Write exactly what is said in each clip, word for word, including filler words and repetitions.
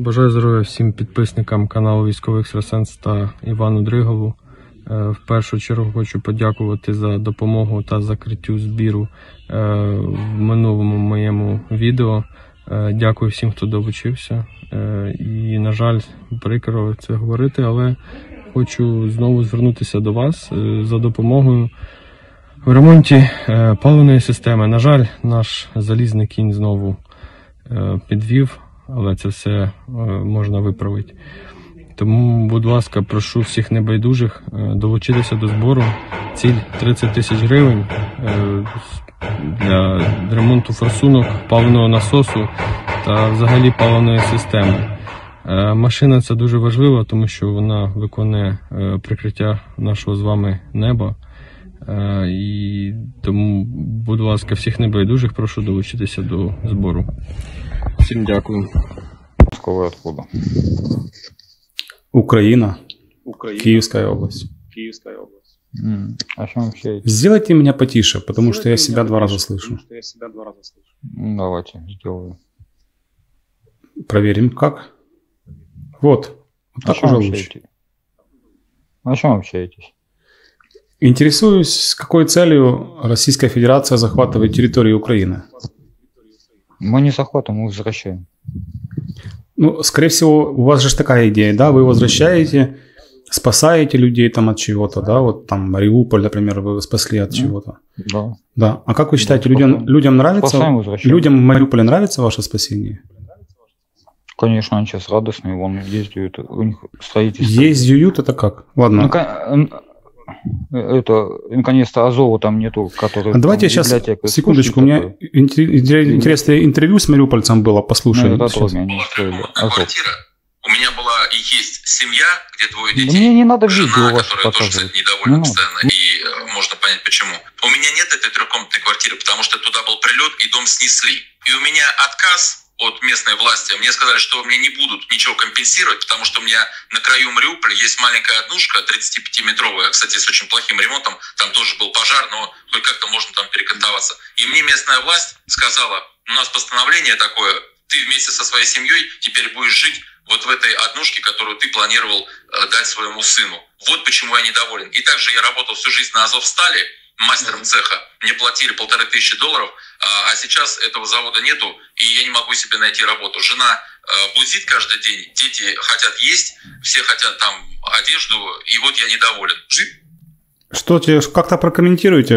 Бажаю здоров'я всім підписникам каналу Військовий Екстрасенс та Івану Дригову. В першу чергу хочу подякувати за допомогу та закриттю збіру в минулому моєму відео. Дякую всім, хто долучився. І, на жаль, прикро це говорити, але хочу знову звернутися до вас за допомогою в ремонті паливної системи. На жаль, наш залізний кінь знову підвів, але це все можна виправити. Тому, будь ласка, прошу всіх небайдужих долучитися до збору. Ціль тридцять тисяч гривень для ремонту форсунок, паливного насосу та взагалі паливної системи. Машина це дуже важлива, тому що вона виконує прикриття нашого з вами неба. І тому, будь ласка, всіх небайдужих прошу долучитися до збору. Всім дякую. Вы откуда? Украина. Украина. Киевская область. Киевская область. Mm. О чем общаетесь? Сделайте меня потише, потому Сделайте что я себя два раза слышу. Потому что я себя два раза слышу. Ну, давайте, сделаю. Проверим, как. Вот. Вот так уже лучше. О чем общаетесь? Интересуюсь, с какой целью Российская Федерация захватывает территорию Украины. Мы не захватываем, мы возвращаем. Ну, скорее всего, у вас же такая идея, да? Вы возвращаете, спасаете людей там от чего-то, да? Вот там Мариуполь, например, вы спасли от чего-то. Да. Да. А как вы считаете, людям, людям нравится? Людям в Мариуполе нравится ваше спасение? Конечно, они сейчас радостные, вон ездят, у них строительство. Ездят, это как? Ладно. Ну, это, наконец-то, Азова там нету, который... А давайте сейчас, секундочку, у меня интересное интервью с мариупольцем было, послушаем. Ну, это тоже они строили. Квартира. У меня была и есть семья, где двое детей. Мне не надо жена, видео ваше которая тоже, кстати, недовольна не постоянно, надо. И э, можно понять почему. У меня нет этой трехкомнатной квартиры, потому что туда был прилет и дом снесли. И у меня отказ от местной власти. Мне сказали, что мне не будут ничего компенсировать, потому что у меня на краю Мариуполя есть маленькая однушка, тридцатипятиметровая, кстати, с очень плохим ремонтом. Там тоже был пожар, но хоть как-то можно там перекантоваться. И мне местная власть сказала, у нас постановление такое, ты вместе со своей семьей теперь будешь жить вот в этой однушке, которую ты планировал э, дать своему сыну. Вот почему я недоволен. И также я работал всю жизнь на Азовстали, мастером цеха. Мне платили полторы тысячи долларов, а сейчас этого завода нету, и я не могу себе найти работу. Жена э, бузит каждый день, дети хотят есть, все хотят там одежду, и вот я недоволен. Жить? Что тебе, как-то прокомментируйте,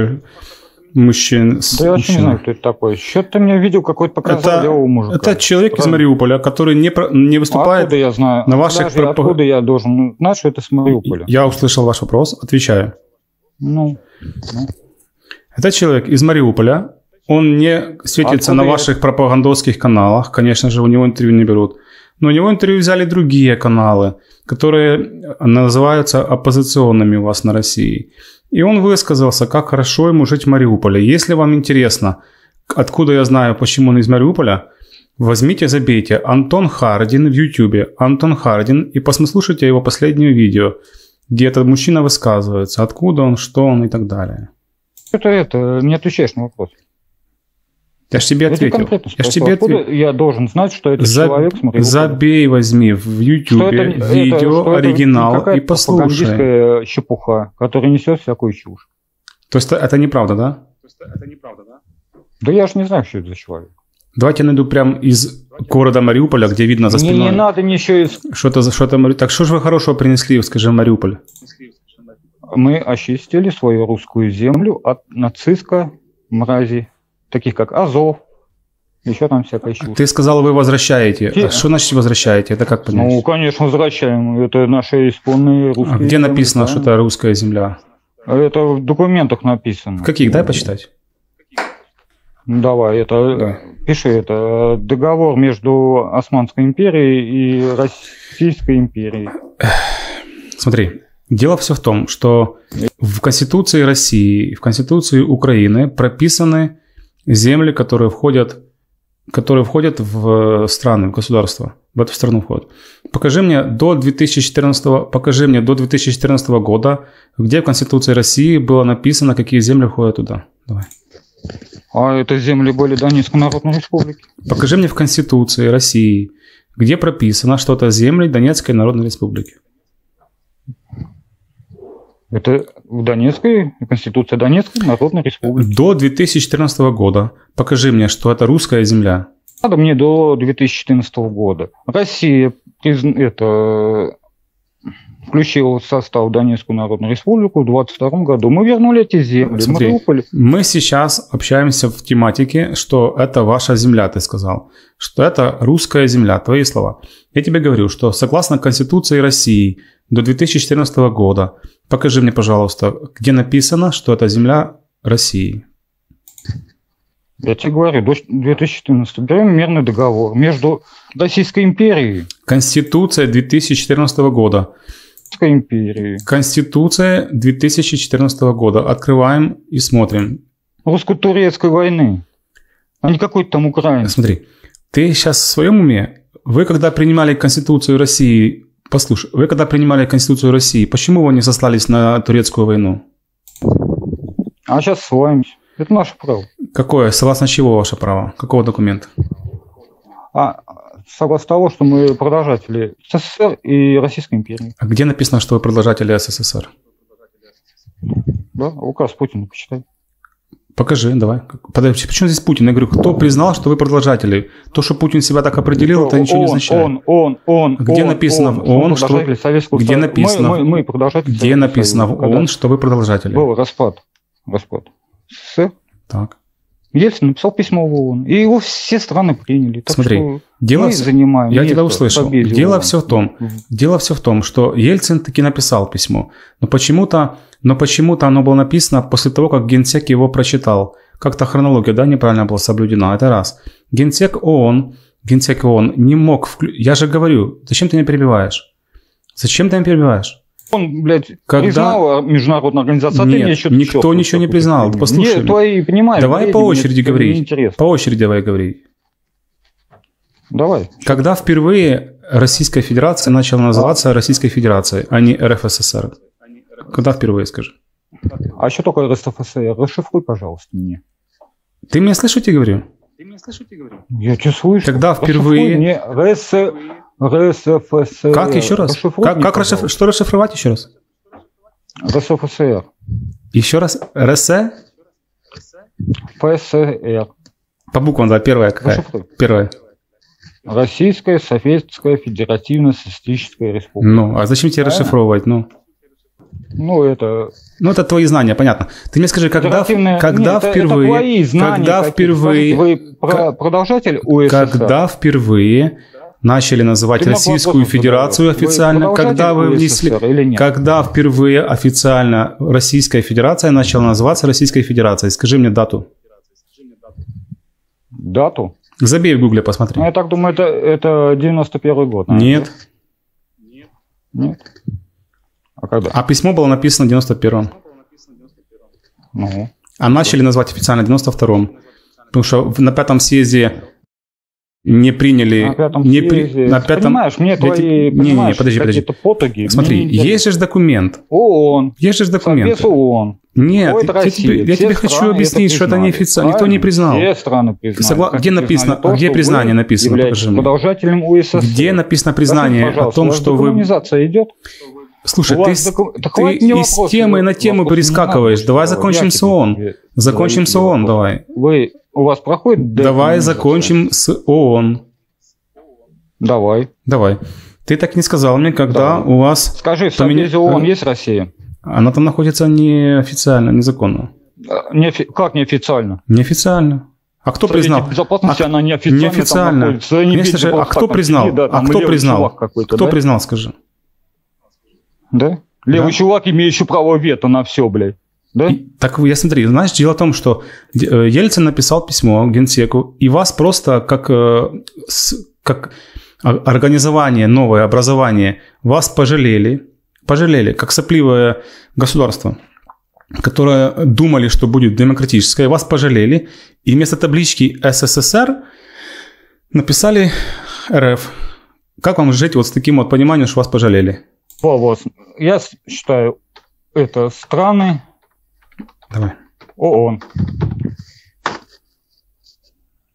мужчин? Да я вообще не знаю, кто это такой. Что-то ты мне видел, какой-то показал левого мужика. Это человек Правильно? Из Мариуполя, который не, про, не выступает откуда я знаю? на ваших... Подожди, пропаг... Откуда я должен знать, что это с Мариуполя? Я услышал ваш вопрос, отвечаю. Ну, ну. Это человек из Мариуполя, он не светится Откуда на ваших я... пропагандовских каналах, конечно же, у него интервью не берут, но у него интервью взяли другие каналы, которые называются оппозиционными у вас на России. И он высказался, как хорошо ему жить в Мариуполе. Если вам интересно, откуда я знаю, почему он из Мариуполя, возьмите, забейте Антон Хардин в Ютубе, Антон Хардин, и послушайте его последнее видео, где этот мужчина высказывается, откуда он, что он и так далее. Это, это, не отвечаешь на вопрос. Я ж тебе я ответил. Я, ж тебе ответил. Я должен знать, что это За... человек с Мариуполя. Забей, возьми в Ютубе видео, это, оригинал и послушай. Пропагандистская чепуха, которая несет всякую чушь. То есть это неправда, да? То есть это неправда, да? Да я ж не знаю, что это за человек. Давайте я найду прям из города Мариуполя, где видно за спиной. Не, не надо мне еще из... Что-то, что-то... Так что же вы хорошего принесли, скажи, Мариуполь? Мы очистили свою русскую землю от нацистской мрази, таких как Азов, еще там всякая чушь. Ты сказал, вы возвращаете. Те... А что значит возвращаете? Это как понять? Ну, конечно, возвращаем. Это наши исконные русские. А где земли, написано, да? Что это русская земля? Это в документах написано. В каких? Дай почитать. Ну, давай, это да. Пиши, это договор между Османской империей и Российской империей. Смотри. Дело все в том, что в Конституции России, в Конституции Украины прописаны земли, которые входят, которые входят в страны, в государство, в эту страну входят. Покажи мне до две тысячи четырнадцатого, покажи мне до две тысячи четырнадцатого года, где в Конституции России было написано, какие земли входят туда. Давай. А это земли были Донецкой Народной Республики. Покажи мне в Конституции России, где прописано, что это земли Донецкой Народной Республики? Это в Донецкой, Конституция Донецкой Народной Республики. До две тысячи четырнадцатого года покажи мне, что это русская земля. Надо мне до две тысячи четырнадцатого года. Россия призна... это... включила в состав Донецкую Народную Республику в двадцать втором году. Мы вернули эти земли. Смотри, Мариуполь. мы сейчас общаемся в тематике, что это ваша земля, ты сказал. Что это русская земля, твои слова. Я тебе говорю, что согласно Конституции России до две тысячи четырнадцатого года, покажи мне, пожалуйста, где написано, что это земля России. Я тебе говорю, до две тысячи четырнадцатого берем мирный договор между Российской империей. Конституция две тысячи четырнадцатого года. Российской империей. Конституция две тысячи четырнадцатого года. Открываем и смотрим. Русско-турецкой войны. А не какой-то там украинский. Смотри, ты сейчас в своем уме? Вы когда принимали Конституцию России, послушай, вы когда принимали Конституцию России, почему вы не сослались на турецкую войну? А сейчас ссылаемся. Это наше право. Какое? Согласно чего ваше право? Какого документа? А согласно того, что мы продолжатели СССР и Российской империи. А где написано, что вы продолжатели СССР? Да, указ Путина, почитай. Покажи, давай. Подожди, почему здесь Путин? Я говорю, кто признал, что вы продолжатели? То, что Путин себя так определил, это ничего он, не означает. Он, он, он, где он, написано в он, ООН, что... Где написано, мы, мы, мы продолжатели где написано в ООН, что вы продолжатели? Был распад. Распад. СССР. Так. Ельцин написал письмо в ООН, и его все страны приняли. Так Смотри, что дело мы все... занимаем я тебя услышал. Дело ООН. все в том, дело все в том, что Ельцин таки написал письмо, но почему-то, но почему-то оно было написано после того, как Генсек его прочитал. Как-то хронология, да, неправильно была соблюдена. Это раз. Генсек ООН, Генсек ООН не мог... Вклю... Я же говорю, зачем ты меня перебиваешь? Зачем ты меня перебиваешь? Он, блядь, Когда... признал международную организацию, а Нет, ты мне что-то никто чёрт, ничего не признал. Нет, Послушай, твои, понимаешь, давай бреди, по очереди мне говори. неинтересно. По очереди давай говори. Давай. Когда впервые Российская Федерация начала называться Российской Федерацией, а не эр эф эс эс эр? Когда впервые, скажи? А что такое эр эс эф эс эр? Расшифруй, пожалуйста, мне. Ты меня слышишь, я говорю? Я тебя слышу. Когда впервые... Мне эр эс эф эс эр. Как еще раз? Расшифруй Как, мне, как расшиф... Что расшифровать еще раз? эр эс эф эс эр. Еще раз. эр эс э? эф эс эр. По буквам, да, первая какая? Расшифруй. Первая. Российская Советская Федеративно-Социалистическая Республика. Ну, а зачем тебе расшифровывать? Ну, ну это... ну, это твои знания, понятно. Ты мне скажи, когда, когда Нет, впервые... Это твои знания, когда впервые... Вы про... продолжатель у эс эс эс эр? Когда впервые начали называть Ты Российскую Федерацию официально, вы когда вы внесли... Или нет? Когда впервые официально Российская Федерация начала называться Российской Федерацией? Скажи мне дату. Дату? Забей в гугле, посмотри. Ну, я так думаю, это, это девяносто первый год. Наверное. Нет. Нет. А когда? А письмо было написано в девяносто первом. Ну. А начали называть официально в девяносто втором. Потому что на пятом съезде не приняли... На пятом не съезде... при, на пятом... Понимаешь, мне твои... Не, не, не, подожди, подожди. потуги. Смотри, есть же документ. ООН. Есть же документ. Совбез ООН. Нет, Ой, это я Россия. тебе, я тебе хочу объяснить, что это не официально. Никто не признал. Все страны признали. Согла... Где написано? То, где признание написано? Покажи мне. Продолжателем у эс эс эс. Где написано признание о том, что вы... Декоммунизация идет? Слушай, У ты, вас доку... да ты из вопросы, темы на тему вопросы перескакиваешь. Давай закончим с ООН. Закончим с ООН, давай. Вы... У вас проходит... Давай закончим с ООН. Давай. Давай. Ты так не сказал мне, когда Давай. у вас... Скажи, в поменя... Совбезе ООН есть Россия? Она там находится неофициально, незаконно. Не, как неофициально? Неофициально. А кто Совете признал? Безопасности а... она неофициально. Неофициально. Конечно же, а кто признал? Да, а кто признал? Кто да? признал, скажи? Да? Левый да? чувак, имеющий право вето на все, блядь. Да? И, так я смотри, знаешь, дело в том, что Ельцин написал письмо Генсеку, и вас просто как, как организование, новое образование, вас пожалели, пожалели, как сопливое государство, которое думали, что будет демократическое, вас пожалели, и вместо таблички эс эс эс эр написали эр эф. Как вам жить вот с таким вот пониманием, что вас пожалели? Вот, я считаю, это страны Давай. ООН.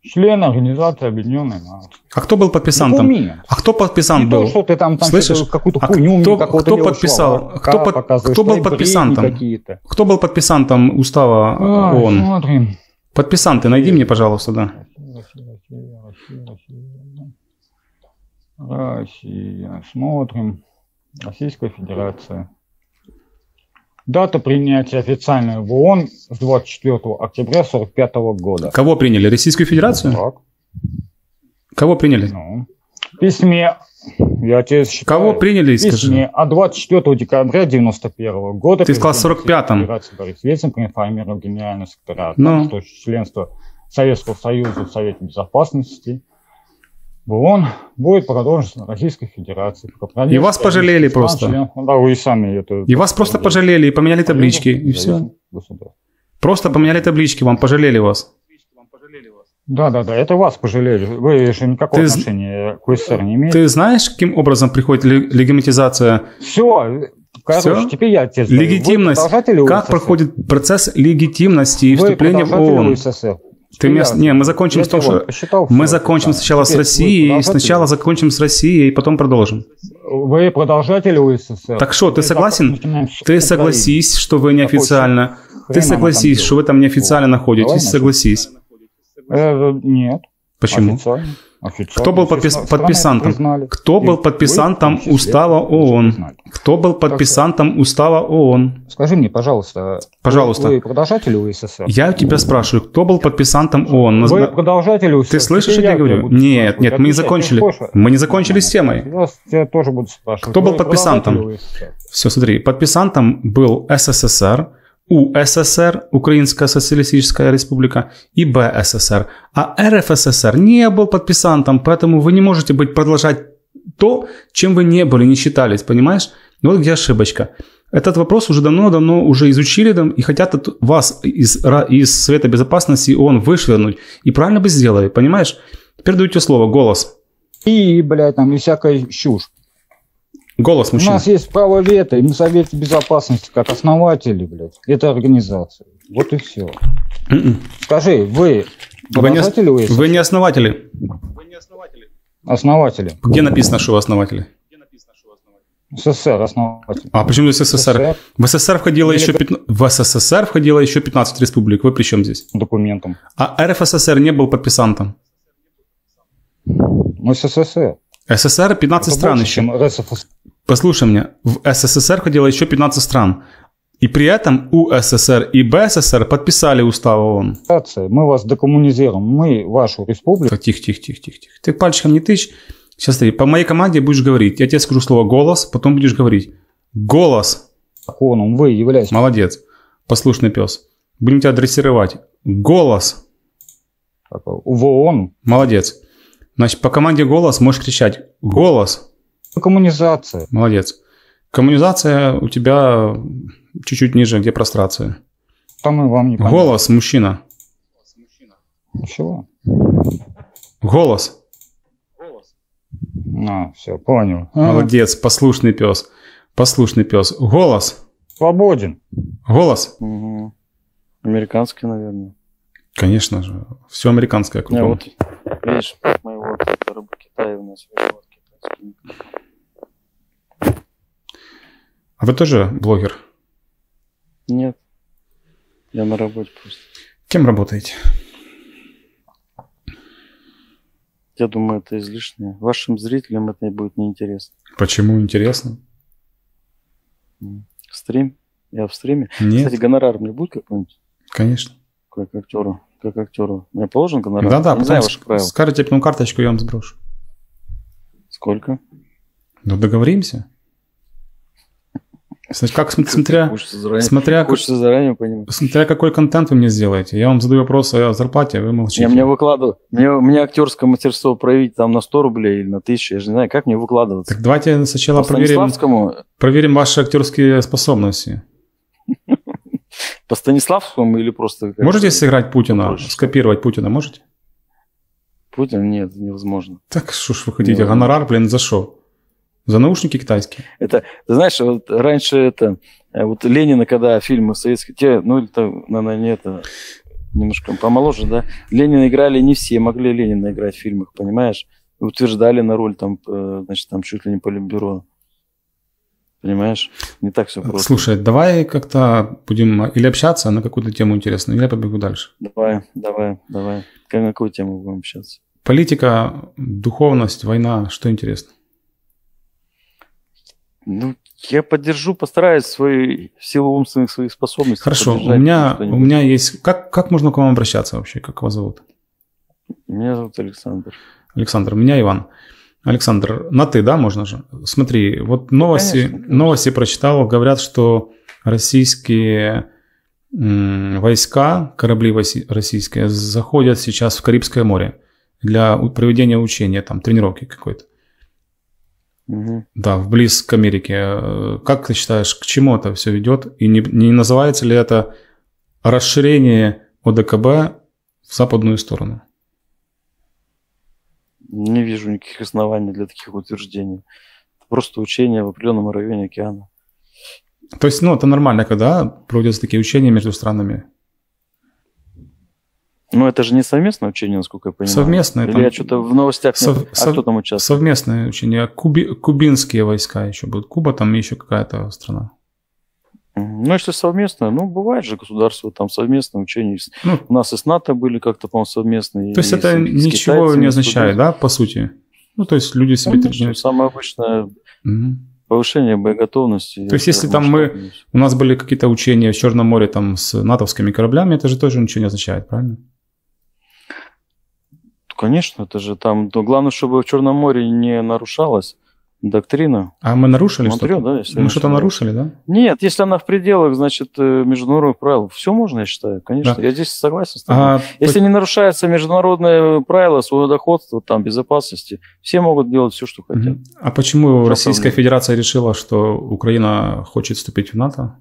Член Организации Объединенных Наций. А кто был подписантом? Документ. А кто подписант Не был? то, что ты там, там Слышишь? какую-то А хуйню, кто, какого-то кто левого подписал? шлака Кто, под, показываешь, кто был твои подписантом? бредни какие-то. Кто был подписантом устава Ай, ООН? смотрим. Подписанты, найди мне, пожалуйста, да. Россия, Россия, Россия, Россия. Россия. Смотрим. Российская Федерация. Дата принятия официальной в ООН с двадцать четвёртого октября сорок пятого года. Кого приняли? Российскую Федерацию? Так. Кого приняли? Ну, в письме, я тебе считаю, Кого приняли, в письме скажи? от двадцать четвёртого декабря девяносто первого года Ты сказал сорок пятом. Федерации Борис Ельцин проинформировал генерального секретаря о Ну. том, что членство Советского Союза в Совете Безопасности в ООН будет продолжено Российской Федерацией. И вас пожалели просто. Член, да, вы и сами это... И вас просто пожалели и поменяли таблички, и все. Просто поменяли таблички, вам пожалели вас. Да, да, да, это вас пожалели. Вы же никакого Ты- отношения к УССР не имеете. Ты знаешь, каким образом приходит ле- легитимизация? Все, короче, Всё? теперь я тебе задаю. Легитимность. Вы продолжатели Как УССР? проходит процесс легитимности и Вы вступления в продолжатели ООН? УССР? Ты меня... Я- Не, мы закончим я с том, тебе вот что... посчитал Мы всё закончим это сначала с самое. Теперь вы Россией, продолжатели- сначала закончим с Россией, и потом продолжим. Вы продолжатели УССР. Так что, ты Мы согласен? начинаем с Ты Украины. согласись, что вы неофициально. Хрена Ты она согласись, там что вы там неофициально делает. находитесь. Давай начнем. Согласись. Э, нет. Почему? Официально. Официально. Кто был Все подпис- страны подписантом? это признали. Кто И был вы подписантом в том числе устава это ООН? признали. Кто был подписантом устава ООН? Скажи мне, пожалуйста, Пожалуйста. вы продолжатели УССР? Я у тебя спрашиваю, кто был подписантом ООН? Вы Назна- продолжатели УССР? Ты слышишь, Теперь что я тебе тебя говорю? буду Нет, спрашивать. нет, мы не Отвечай, закончили. ты хочешь? Мы не закончили с темой. Я тебя тоже буду спрашивать. Кто был Вы подписантом? продолжатели УССР? Все, смотри, подписантом был СССР, УССР, Украинская Социалистическая Республика, и БССР. А РФССР не был подписантом, поэтому вы не можете быть продолжать то, чем вы не были, не считались, понимаешь? Вот где ошибочка. Этот вопрос уже давно-давно уже изучили там, и хотят от вас из, ра- из Совета Безопасности ООН вышвырнуть. И правильно бы сделали, понимаешь? Теперь даю тебе слово, голос. И, блядь, там и всякая чушь. Голос, У мужчина. нас есть право вето, и мы в Совете Безопасности, как основатели, блядь, этой организации. Вот и все. М-м. Скажи, вы Вы не, продолжатели УССР? вы не основатели. Основатели. Где написано, что вы основатели? СССР основатели. А почему здесь СССР? В СССР входило Или еще как- пятна- в СССР входило еще пятнадцать республик. Вы при чем здесь? Документом. А РФССР не был подписантом. Мы СССР. СССР пятнадцать Это стран больше, еще. чем РСФСР. Послушай меня, в СССР входило еще пятнадцать стран. И при этом УССР и БССР подписали устав ООН. Мы вас декоммунизируем. Мы вашу республику. Так, тихо, тихо, тихо, тихо, тихо. Ты пальчиком не тычь. Сейчас смотри, по моей команде будешь говорить. Я тебе скажу слово «голос», потом будешь говорить. Голос. Законом вы являетесь. Молодец. Послушный пес. Будем тебя дрессировать. Голос. В ООН. Молодец. Значит, по команде «голос» можешь кричать «голос». Коммунизация. Молодец. Коммунизация у тебя чуть-чуть ниже, где прострация. Там и вам не понятно. Голос, мужчина. Чего? Голос. А, все, понял. А, Молодец, послушный пес. Послушный пес. Голос. Свободен. Голос. Угу. Американский, наверное. Конечно же. Все американское Не, кругом. вот, видишь, мы вот рыба Китая у нас вот китайский. А вы тоже блогер? Нет. Я на работе просто. Кем работаете? Я думаю, это излишнее. Вашим зрителям это будет неинтересно. Почему интересно? Стрим? Я в стриме. Нет, Кстати, гонорар мне будет какой-нибудь? конечно. Как актеру? Как актеру? Мне положен гонорар? Да-да, Я не знаю потом ваши правила. скажете потом карточку, я вам сброшу. Сколько? Ну, договоримся. Значит, как см- смотря, Хочется заранее, смотря, как- хочется заранее понимать. смотря какой контент вы мне сделаете. Я вам задаю вопрос о зарплате, а вы молчите. Я мне выкладываю. Мне, мне актерское мастерство проявить там на сто рублей или на тысячу. Я же не знаю, как мне выкладываться. Так давайте сначала По проверим, Станиславскому, проверим ваши актерские способности. по Станиславскому или просто... как- Можете сыграть Путина, попроще? скопировать Путина, можете? Путин? Нет, невозможно. Так что ж вы хотите, Ну, гонорар, блин, за что? За наушники китайские? Это, ты знаешь, вот раньше это... э, Вот Ленина, когда фильмы советские... Те, ну, это, наверное, не это... немножко помоложе, да. Ленина играли не все, могли Ленина играть в фильмах, понимаешь? И утверждали на роль там, значит, там чуть ли не политбюро. Понимаешь? Не так все просто. Слушай, давай как-то будем или общаться на какую-то тему интересную, или я побегу дальше. Давай, давай, давай. Как, на какую тему будем общаться? Политика, духовность, война, что интересно? Ну, я поддержу, постараюсь свои, в силу умственных своих способностей. Хорошо, у меня, у меня есть... Как, как можно к вам обращаться вообще? Как вас зовут? Меня зовут Александр. Александр, меня Иван. Александр, на «ты», да, можно же? Смотри, вот новости, конечно, конечно. новости прочитал, говорят, что российские м, войска, корабли российские заходят сейчас в Карибское море для проведения учения, там, тренировки какой-то. Угу. Да, вблиз к Америке. Как ты считаешь, к чему это все ведет? И не, не называется ли это расширение ОДКБ в западную сторону? Не вижу никаких оснований для таких утверждений. Просто учения в определенном районе океана. То есть, ну, это нормально, когда проводятся такие учения между странами? Ну, это же не совместное учение, насколько я понимаю. Совместное. Или там... я что-то в новостях... Сов... Не... А сов... кто там участвует? Совместное учение. Куби... Кубинские войска еще будут. Куба, там еще какая-то страна. Ну, если совместно, ну, бывает же государство, там совместное учение. Ну, у нас и с НАТО были как-то, по-моему, совместные. То есть это с, ничего с не означает, да, по сути? Ну, то есть люди себе тренируют. Самое обычное угу. повышение боеготовности. То есть если там мы, у нас были какие-то учения в Черном море там с натовскими кораблями, это же тоже ничего не означает, правильно? Конечно, это же там, то главное, чтобы в Черном море не нарушалась доктрина. А мы нарушили Монтрео, что-то? да, если мы что-то нарушили, да? Нет, если она в пределах, значит, международных правил, все можно, я считаю, конечно. Да. Я здесь согласен с тобой. А, если по... не нарушаются международные правила судоходства, там, безопасности, все могут делать все, что хотят. А почему Что Российская проблема? Федерация решила, что Украина хочет вступить в НАТО?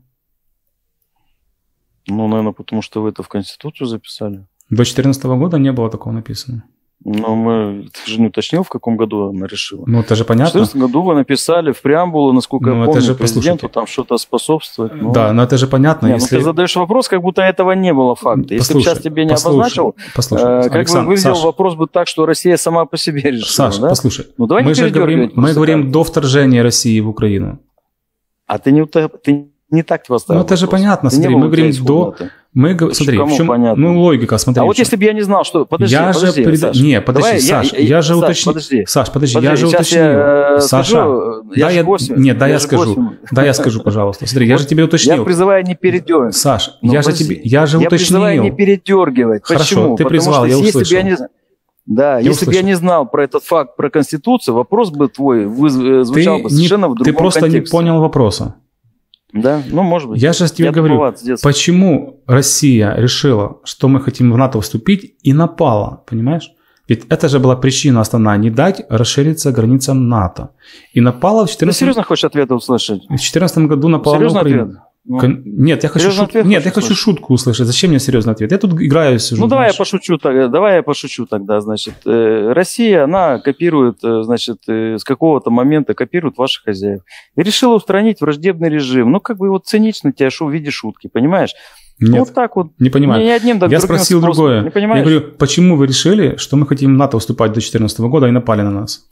Ну, наверное, потому что вы это в Конституцию записали. До две тысячи четырнадцатого года не было такого написано. Но мы, ты же не уточнил, в каком году она решила. Ну, это же В понятно. две тысячи четырнадцатом году вы написали в преамбулу, насколько Ну, я это помню, же, президенту послушайте. там что-то способствовать. Ну, Да, но это же понятно. не, если... ну ты задаешь вопрос, как будто этого не было факта. Если бы Послушай, сейчас тебе не послушай, обозначил, послушай, э, как Александр, бы выглядел Саша, вопрос бы так, что Россия сама по себе решила. Саша, да? послушай, Ну, давай мы не же говорим, передергивать мы просто говорим так. до вторжения России в Украину. А ты не, ута- ты не так поставил Ну, это же вопрос. понятно, Ты не смотри, был мы у тебя говорим исход до... даты. Мы, го- смотри, кому в чем, понятно? ну, логика, смотри. А в вот чем. если бы я не знал, что... Подожди, я подожди, же... Пред... Саш. Не, подожди, Давай, Саш, я, я, же Саш, уточнил. подожди. Саш, подожди, Подожди, я же сейчас уточнил. я, э, Саша, скажу, я да, же я... косвенно, Нет, да, я я же скажу. косвенно. Да, я скажу, пожалуйста. Смотри, я же тебе уточнил. Я призываю не передергивать. Саш, Ну, я же подожди. тебе... Я же Я уточнил. призываю не передергивать. Хорошо, Почему? ты Потому призвал, что я если бы услышал. я не... Да, Я если бы услышал. я не знал про этот факт, про Конституцию, вопрос бы твой выз- звучал Ты, бы не, совершенно в другом ты просто контексте. не понял вопроса. Да, ну, может быть. Я же тебе Я говорю, туповат с детства. почему Россия решила, что мы хотим в НАТО вступить, и напала, понимаешь? Ведь это же была причина основная, не дать расшириться границам НАТО. И напала в Ты четырнадцатом серьезно хочешь ответа услышать? в четырнадцатом году напала на Серьезный Украину. ответ? Ну, Кон- Нет, я хочу, серьезный шут- ответ Нет, хочешь я хочу услышать? шутку услышать. Зачем мне серьезный ответ? Я тут играю, сижу. Ну, давай я знаешь. пошучу тогда. Давай я пошучу тогда, значит. Э, Россия, она копирует, э, значит, э, с какого-то момента копирует ваших хозяев. И решила устранить враждебный режим. Ну, как бы вот цинично тебя шо в виде шутки, понимаешь? Нет, Вот так вот. не понимаю. Не, не одним, так Я другим спросил способом. другое. Не понимаешь? Я говорю, почему вы решили, что мы хотим в НАТО вступать до две тысячи четырнадцатого года и напали на нас?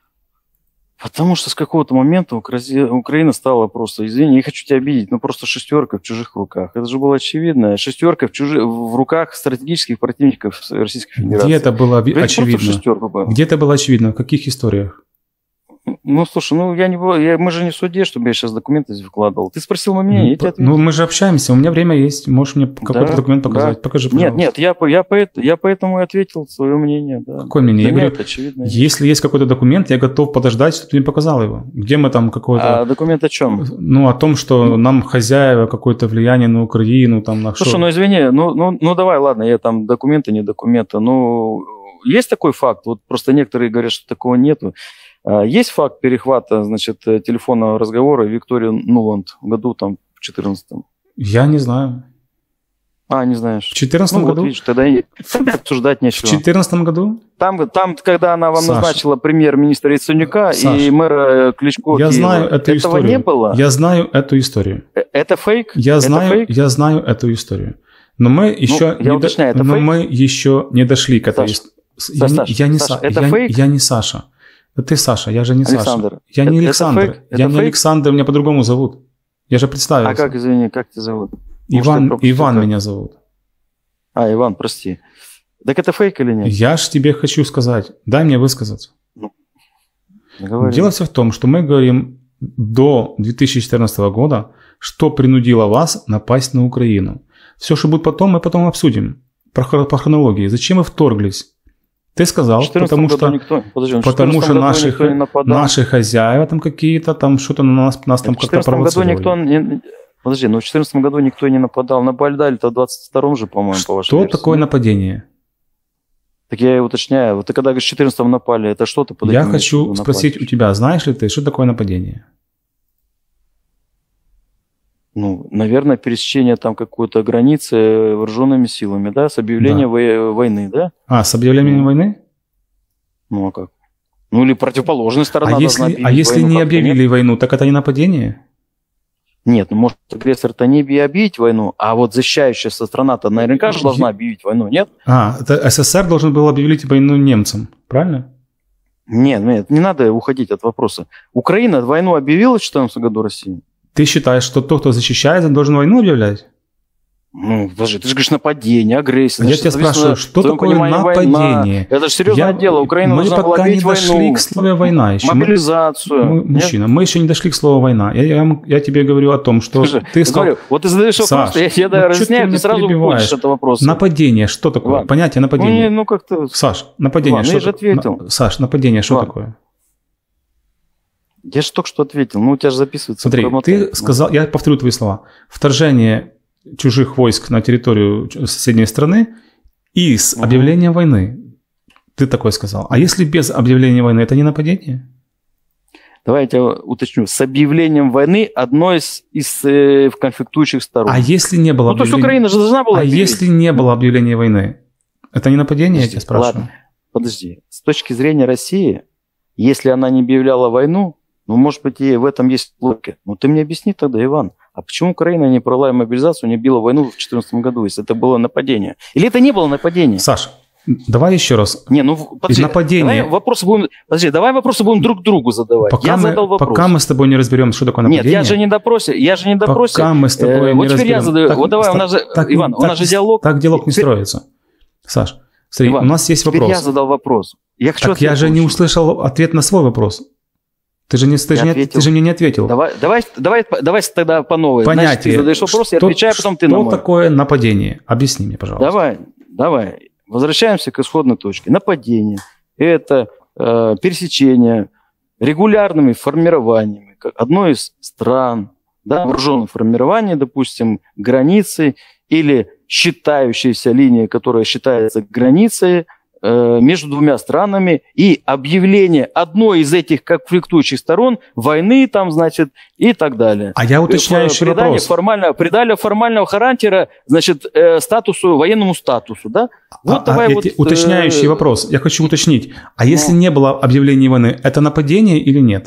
Потому что с какого-то момента Укра- Украина стала просто, извини, не хочу тебя обидеть, но просто шестерка в чужих руках. Это же было очевидно. Шестерка в, чужи... в руках стратегических противников Российской Федерации. Где это было ви- Это просто в очевидно? шестерку было. Где это было очевидно? В каких историях? Ну, слушай, ну я не был, я, мы же не в суде, чтобы я сейчас документы здесь выкладывал. Ты спросил мое мнение, я тебе ответил. Ну, мы же общаемся, у меня время есть. Можешь мне какой-то Да, документ показать? да. Покажи, пожалуйста. Нет, нет, я, по- я, поэт- я поэтому и ответил свое мнение. Да. Какое мнение? Для Я меня говорю, это очевидно. Если есть какой-то документ, я готов подождать, чтобы ты мне показал его. Где мы там какой-то... А документ о чем? Ну, о том, что нам хозяева какое-то влияние на Украину, там, на Слушай, что... ну извини, ну, ну, ну давай, ладно, я там документы, не документы. Ну, есть такой факт, вот просто некоторые говорят, что такого нету. А, Есть факт перехвата, значит, телефонного разговора Виктории Нуланд в году там в четырнадцатом? Я не знаю. А, не знаешь. В четырнадцатом Ну, году? вот видишь, тогда, и- тогда обсуждать В нечего. четырнадцатом году? Там, там, когда она вам Саша. назначила премьер-министра Яценюка Саша. и мэра Кличко Я Киева, знаю эту этого историю. не было? Я знаю эту историю. Э, Это фейк? Я Это знаю, фейк? я знаю эту историю. Но мы еще, я не, уточняю, до... это Но фейк? мы еще не дошли к этой... Саш, я, Саш, я, не Саш, Са... это я, фейк? я не Саша. Это ты Саша, я же не Александр. Саша. Я не Это Александр. фейк? Я Это не фейк? Александр, меня по-другому зовут. Я же представился. А как, извини, как тебя зовут? Иван, Может, я Иван пропустил? меня зовут. А, Иван, прости. Так это фейк или нет? Я ж тебе хочу сказать, дай мне высказаться. Говори. Дело все в том, что мы говорим до две тысячи четырнадцатого года, что принудило вас напасть на Украину. Все, что будет потом, мы потом обсудим. По, хр- по хронологии. Зачем вы вторглись? Ты сказал, В четырнадцатом потому году что, никто, подожди, в потому что четырнадцатом году наши, никто не нападал. наши хозяева там какие-то, там что-то на нас, нас там В как-то четырнадцатом году провоцировали. никто не... Подожди, ну в четырнадцатом году никто не нападал. Напали дали-то в двадцать втором же, по-моему, по вашей Что версии. такое нападение? Так я и уточняю. Вот ты когда говоришь, в четырнадцатом напали, это что ты под Я этим хочу напали? спросить у тебя, знаешь ли ты, что такое нападение? Ну, наверное, пересечение там какой-то границы вооруженными силами, да, с объявлением Да. во- войны, да? А, с объявлением Ну, войны? Ну, а как? Ну, или противоположная сторона А должна если, а объявить если войну, не как-то, объявили нет? войну, так это не нападение? Нет, ну, может, агрессор-то не и объявить войну, а вот защищающаяся страна-то наверняка же должна объявить войну, нет? А, это СССР должен был объявить войну немцам, правильно? Нет, нет, не надо уходить от вопроса. Украина войну объявила в две тысячи четырнадцатом году России? Ты считаешь, что тот, кто защищается, должен войну объявлять? Ну, подожди, ты же говоришь нападение, агрессия. Я Значит, тебя соответственно, спрашиваю, что в твоем такое понимании нападение? война. Это же серьезное Я- дело. Украина мы должна была пока не объявить дошли войну, к слову «война» еще. Мы- мобилизацию. мы- Нет? мужчина, мы еще не дошли к слову «война». Я, я, я тебе говорю о том, что Слушай, ты сказал говорю, вот ты задаешь вопрос, Саш, я, я да, ну чё разъясняю, ты ты, меня сразу перебиваешь? уходишь от этого вопроса. нападение, что такое? Ладно. Понятие Ну, нападения. не, ну как-то... Саш, нападение, Ладно, что я же такое? ответил. На- Саш, нападение, что Ладно. такое? Я же только что ответил. Ну, у тебя же записывается. Смотри, промотай. ты сказал, я повторю твои слова. Вторжение чужих войск на территорию ч- соседней страны и с Мгм. объявлением войны. Ты такое сказал. А если без объявления войны, это не нападение? Давай я тебя уточню. С объявлением войны одной из, из э, конфликтующих сторон. А если не было Ну, то есть объявления- Украина же должна была А объявить. если не было объявления войны? Это не нападение, я Подожди, тебя спрашиваю? ладно. Подожди. С точки зрения России, если она не объявляла войну, ну, может быть, и в этом есть логика. Ну, ты мне объясни тогда, Иван, а почему Украина не провела мобилизацию, не била войну в две тысячи четырнадцатом году, если это было нападение? Или это не было нападение? Саш, давай еще раз. Не, ну, подожди, нападение. давай вопросы будем, подожди, давай вопросы будем друг другу задавать. Пока, я мы, задал вопрос. пока мы с тобой не разберем, что такое Нет, нападение. я же не допросе, я же не допросе. Пока мы с тобой Э, не вот теперь разберем. я задаю. Так- Вот давай, у так- нас же, так- Иван, у так- нас же диалог. Так диалог не Теперь- строится. Саш, смотри, Иван, у нас есть Теперь вопрос. я задал вопрос. Я хочу Так я ответ же не получить. услышал ответ на свой вопрос. Ты же, не, ты Я же, не, ответил. ты же мне не ответил. Давай, давай, давай, давай тогда по новой. Значит, Понятие. ты задаешь вопрос, я Что- отвечаю, а потом ты на Что мой. такое нападение? Объясни мне, пожалуйста. Давай, давай. Возвращаемся к исходной точке. Нападение – это э, пересечение регулярными формированиями как одной из стран, да, вооруженных формирований, допустим, границы или считающейся линии, которая считается границей э, между двумя странами, и объявление одной из этих конфликтующих сторон войны, там, значит, и так далее. А я уточняющий Придание вопрос. формального, придали формального характера, значит, э, статусу, военному статусу, да? Вот А- давай а, я вот, те- уточняющий э, вопрос. Я хочу уточнить. А если ну. не было объявления войны, это нападение или нет?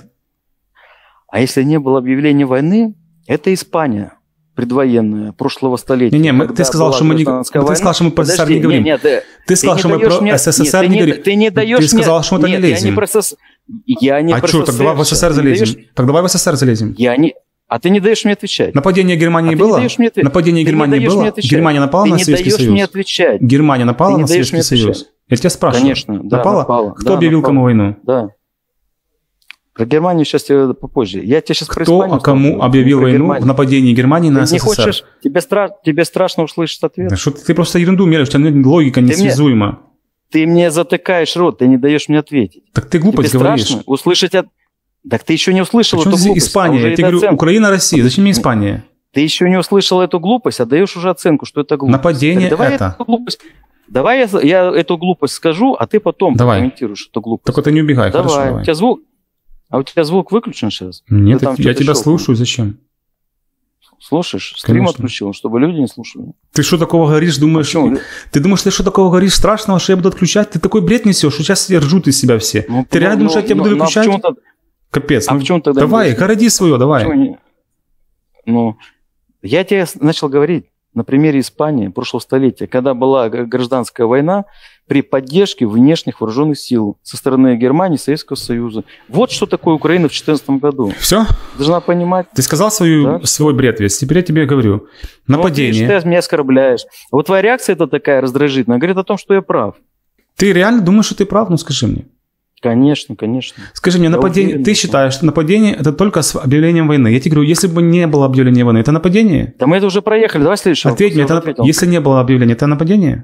А если не было объявления войны, это Испания предвоенная прошлого столетия. Не-не, мы- когда ты сказал, была что мы не- гражданская ты война. сказал, что мы про СССР Подожди, не говорим. Нет, нет, Ты сказал, не что мы даешь про мне- СССР нет, не ты говорим. Ты не даешь Ты сказал, мне... что мы туда не Нет, я лезем. не про СССР. Я не А про что, так давай в СССР СССР сейчас. Ты не залезем. даешь- Так давай в СССР залезем. Я не... А ты не даешь мне отвечать. Нападение Германии А ты не было? даешь мне ответ- Нападение Ты не Германии даешь было? мне отвечать. Германия напала Ты на не Советский даешь Союз? мне отвечать. Германия напала Ты не на даешь Советский мне Союз? отвечать. Я тебя спрашиваю. Конечно, да, Напала? напала. Кто Да, объявил напала. кому войну? Да. Про Германию сейчас я попозже. Я тебе сейчас про Кто Испанию кому скажу, объявил про войну Германию. в нападении Германии на Ты не СССР? хочешь? Тебе, стра... тебе страшно услышать ответ? Да что ты, ты просто ерунду мелешь, у тебя логика мне- несвязуема. Ты мне затыкаешь рот, ты не даешь мне ответить. Так ты глупость Тебе говоришь. страшно услышать от... Так ты еще не услышал Причем эту здесь глупость. а Испания? уже Я тебе это говорю, оценка. Украина, Россия. Зачем мне Испания? Ты еще не услышал эту глупость, а даешь уже оценку, что это глупость. Нападение Так давай это. эту глупость... Давай я, я эту глупость скажу, а ты потом Давай. комментируешь эту глупость. Так это не убегай, Давай. хорошо, У давай. тебя звук... А у тебя звук выключен сейчас? Нет, Ты там я что-то тебя щелкнул. слушаю, зачем? Слушаешь? Стрим Конечно. отключил, чтобы люди не слушали. Ты что такого говоришь, думаешь? Почему? Ты думаешь, ты что такого говоришь страшного, что я буду отключать? Ты такой бред несешь, что сейчас все ржут из себя все. Ну, ты реально ну, думаешь, я тебя ну, буду ну, а в выключать? чем-то- Капец. А ну, в чем тогда... давай, будешь? городи свое, давай. Почему не- Ну, я тебе начал говорить. на примере Испании прошлого столетия, когда была гражданская война при поддержке внешних вооруженных сил со стороны Германии и Советского Союза. Вот что такое Украина в две тысячи четырнадцатом году. Все? Должна понимать. Ты сказал свою, да? свой бред весь. Теперь я тебе говорю. Нападение. Ну, ты меня оскорбляешь. Вот твоя реакция это такая раздражительная. Говорит о том, что я прав. Ты реально думаешь, что ты прав? Ну, скажи мне. Конечно, конечно. Скажи мне, нападение, уверен, ты считаешь, что нападение это только с объявлением войны? Я тебе говорю, если бы не было объявления войны, это нападение? Да мы это уже проехали, давай следующий Ответь мне, это, если не было объявления, это нападение?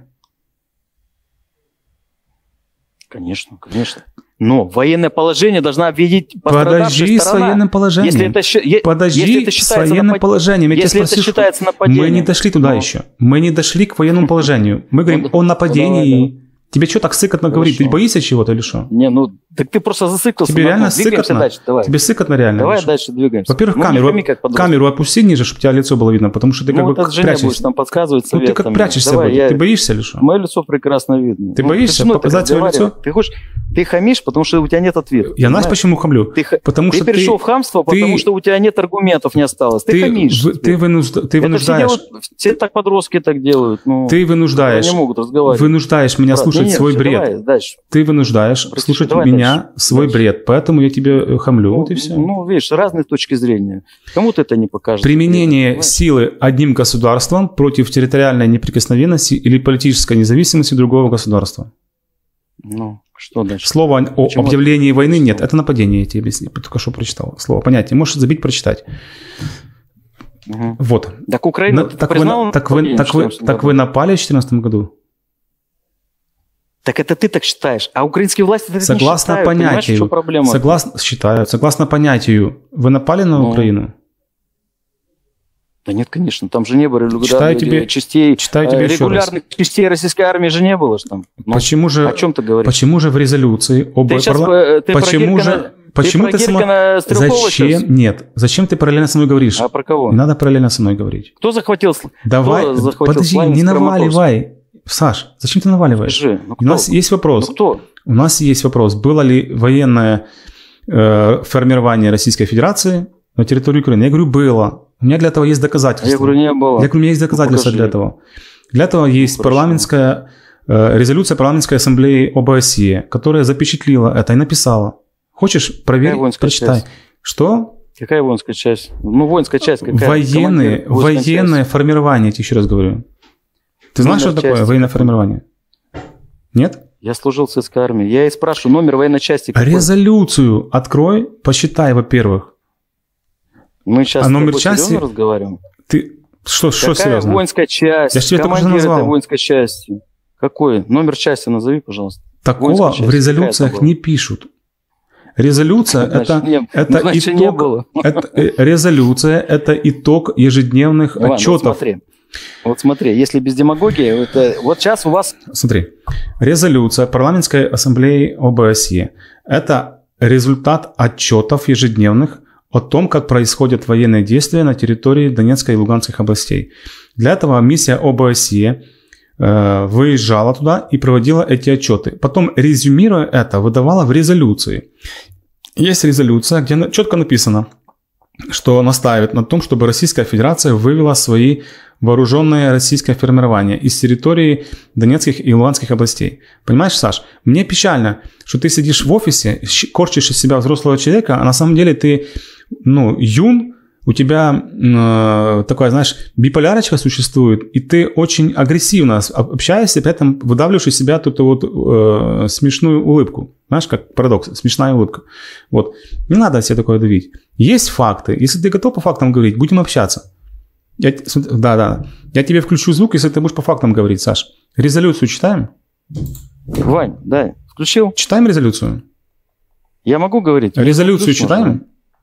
Конечно, конечно. Но военное положение должна объявить пострадавшая Подожди сторона. с военным положением. Если это, Подожди если это с военным напад... положением. Я если это спросил, считается нападением. Мы не дошли туда Но... еще. Мы не дошли к военному положению. Мы говорим ну, о нападении. ну, давай, давай. Тебе что так сыкотно Хорошо. говорить? Ты боишься чего-то или что? Не, ну, так ты просто зациклился. Тебе реально двигаемся сыкотно? дальше, давай. Тебе сыкотно реально? Давай Леша? дальше двигаемся. Во-первых, ну, камеру, пойми, камеру опусти ниже, чтобы у тебя лицо было видно, потому что ты ну, как вот бы от жены прячешься. будешь там подсказывать Ну, ты как советами. прячешься Давай, будет. я... Ты боишься или что? Мое лицо прекрасно видно. Ты ну, боишься ты показать свое лицо? Ты хочешь... Ты хамишь, потому что у тебя нет ответа. Я знаешь, почему хамлю? Ты, потому ты что перешел ты... в хамство, ты... потому что у тебя нет аргументов, не осталось. Ты, ты хамишь. В... Ты, вынужд... ты вынуждаешь... Все, делают... все так подростки так делают. Ну, ты вынуждаешь... Они не могут разговаривать. Вынуждаешь меня Брат, слушать нет, свой все, бред. Давай, дальше. Ты вынуждаешь Прости, слушать давай меня дальше. свой Дальше. бред. Поэтому я тебе хамлю. Ну, вот и все. Ну, видишь, разные точки зрения. Кому-то это не покажется. Применение Понимаешь? силы одним государством против территориальной неприкосновенности или политической независимости другого государства. Ну, что дальше? Слово о Почему объявлении это? войны нет. Это нападение, я тебе объясню. Только что прочитал слово. Понятие. Можешь забить, прочитать. Угу. Вот. Так Украина, На, ты так, признал вы, так, вы, так, вы, так вы напали в две тысячи четырнадцатом году? Так это ты так считаешь. А украинские власти так Согласно не считают. понятию, Понимаешь, в чем проблема? Согласно, считаю, согласно понятию, вы напали на Ну. Украину? Да нет, конечно. Там же не было регулярных Читаю тебе- частей. читаю тебе э, еще регулярных частей российской армии же не было ж там. Ну, Почему же, о чем ты говоришь? почему же в резолюции об Ты сейчас парла- э, ты почему про же, Гиркина- почему ты, ты, про сама... Гиркина Стрелкова Зачем? сейчас? Нет. Зачем ты параллельно со мной говоришь? А про кого? Не надо параллельно со мной говорить. Кто захватил? Сл- Давай, Кто захватил подожди, Славянск, не Краматорск? наваливай. Саш, зачем ты наваливаешь? Скажи, ну У кто? нас есть вопрос. Ну кто? У нас есть вопрос. Было ли военное э, формирование Российской Федерации на территории Украины? Я говорю, было. У меня для этого есть А доказательства. я говорю, не было. Я говорю, у меня есть доказательства покажи. для этого. Для этого есть хорошо. парламентская э, резолюция парламентской ассамблеи ОБСЕ, которая запечатлила это и написала. Хочешь проверить? воинская Прочитай. часть? Что? Какая воинская часть? Ну, воинская часть какая? Военные, Командир, воинская военное часть. формирование, я тебе еще раз говорю. Ты знаешь, Номер что такое части. военное формирование? Нет? Я служил в советской армии. Я и спрашиваю, номер военной части какой? Резолюцию открой, посчитай, во-первых. Мы сейчас А с номер тобой части- серьезно разговариваем? Ты что, что Какая серьезно? воинская часть? Я ж тебе только что Командир назвал. этой воинской части. Какой? Номер части назови, пожалуйста. Такого воинская в часть. резолюциях Какая это не пишут. Резолюция Значит, это, не- это значит, итог. не было. Это, э, резолюция это итог ежедневных Иван, отчетов. Вот смотри. Вот смотри, если без демагогии, это, вот сейчас у вас... Смотри, резолюция парламентской ассамблеи ОБСЕ – это результат отчетов ежедневных о том, как происходят военные действия на территории Донецкой и Луганских областей. Для этого миссия ОБСЕ э, выезжала туда и проводила эти отчеты. Потом, резюмируя это, выдавала в резолюции. Есть резолюция, где на- четко написано, что настаивает на том, чтобы Российская Федерация вывела свои вооруженные российское формирование из территории Донецких и Луганских областей. Понимаешь, Саш, мне печально, что ты сидишь в офисе, щ- корчишь из себя взрослого человека, а на самом деле ты, ну, юн, у тебя э, такая, знаешь, биполярочка существует, и ты очень агрессивно с- общаешься, при этом выдавливаешь из себя эту вот э, смешную улыбку. Знаешь, как парадокс, смешная улыбка. Вот. Не надо себе такое давить. Есть факты. Если ты готов по фактам говорить, будем общаться. Я, т- смотри, да, да. Я тебе включу звук, если ты будешь по фактам говорить, Саш. Резолюцию читаем? Вань, да, включил? Читаем резолюцию? Я могу говорить? Резолюцию Включил, читаем?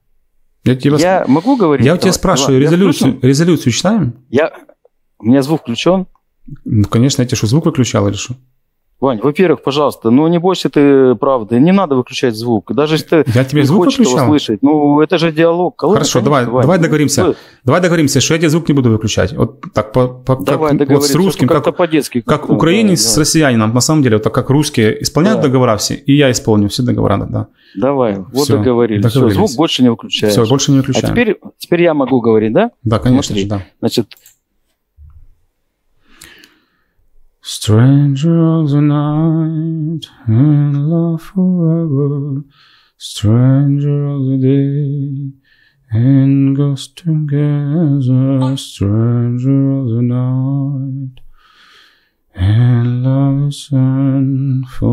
Я, тебя сп- Я могу говорить? я у тебя Давай, спрашиваю, Иван, я резолюцию, включен? резолюцию читаем? Я... У меня звук включен. Ну, конечно, я тебе что, звук выключал или что? Вань, во-первых, пожалуйста, ну не бойся ты правды, не надо выключать звук. Даже если ты Я тебе не звук хочешь его выключал? слышать, ну это же диалог. Колонна, Хорошо, конечно, давай, Вань. давай Ну, договоримся. вы- Давай договоримся, что я тебе звук не буду выключать. Вот так, по, по- Давай как, вот договоримся, с русским, как-то как, по-детски. как как-то, украинец да, с да. россиянином, на самом деле, вот так как русские исполняют Да. договора все, и я исполню все договора, да. Давай, вот Всё, договорились. Всё, договорились. звук больше не выключаешь. Все, больше не А выключаем. теперь, теперь я могу говорить, да? Да, конечно Смотри. же, да. Значит, Stranger of the night and love forever. Stranger of the day and ghost together. Stranger of the night and love is sent for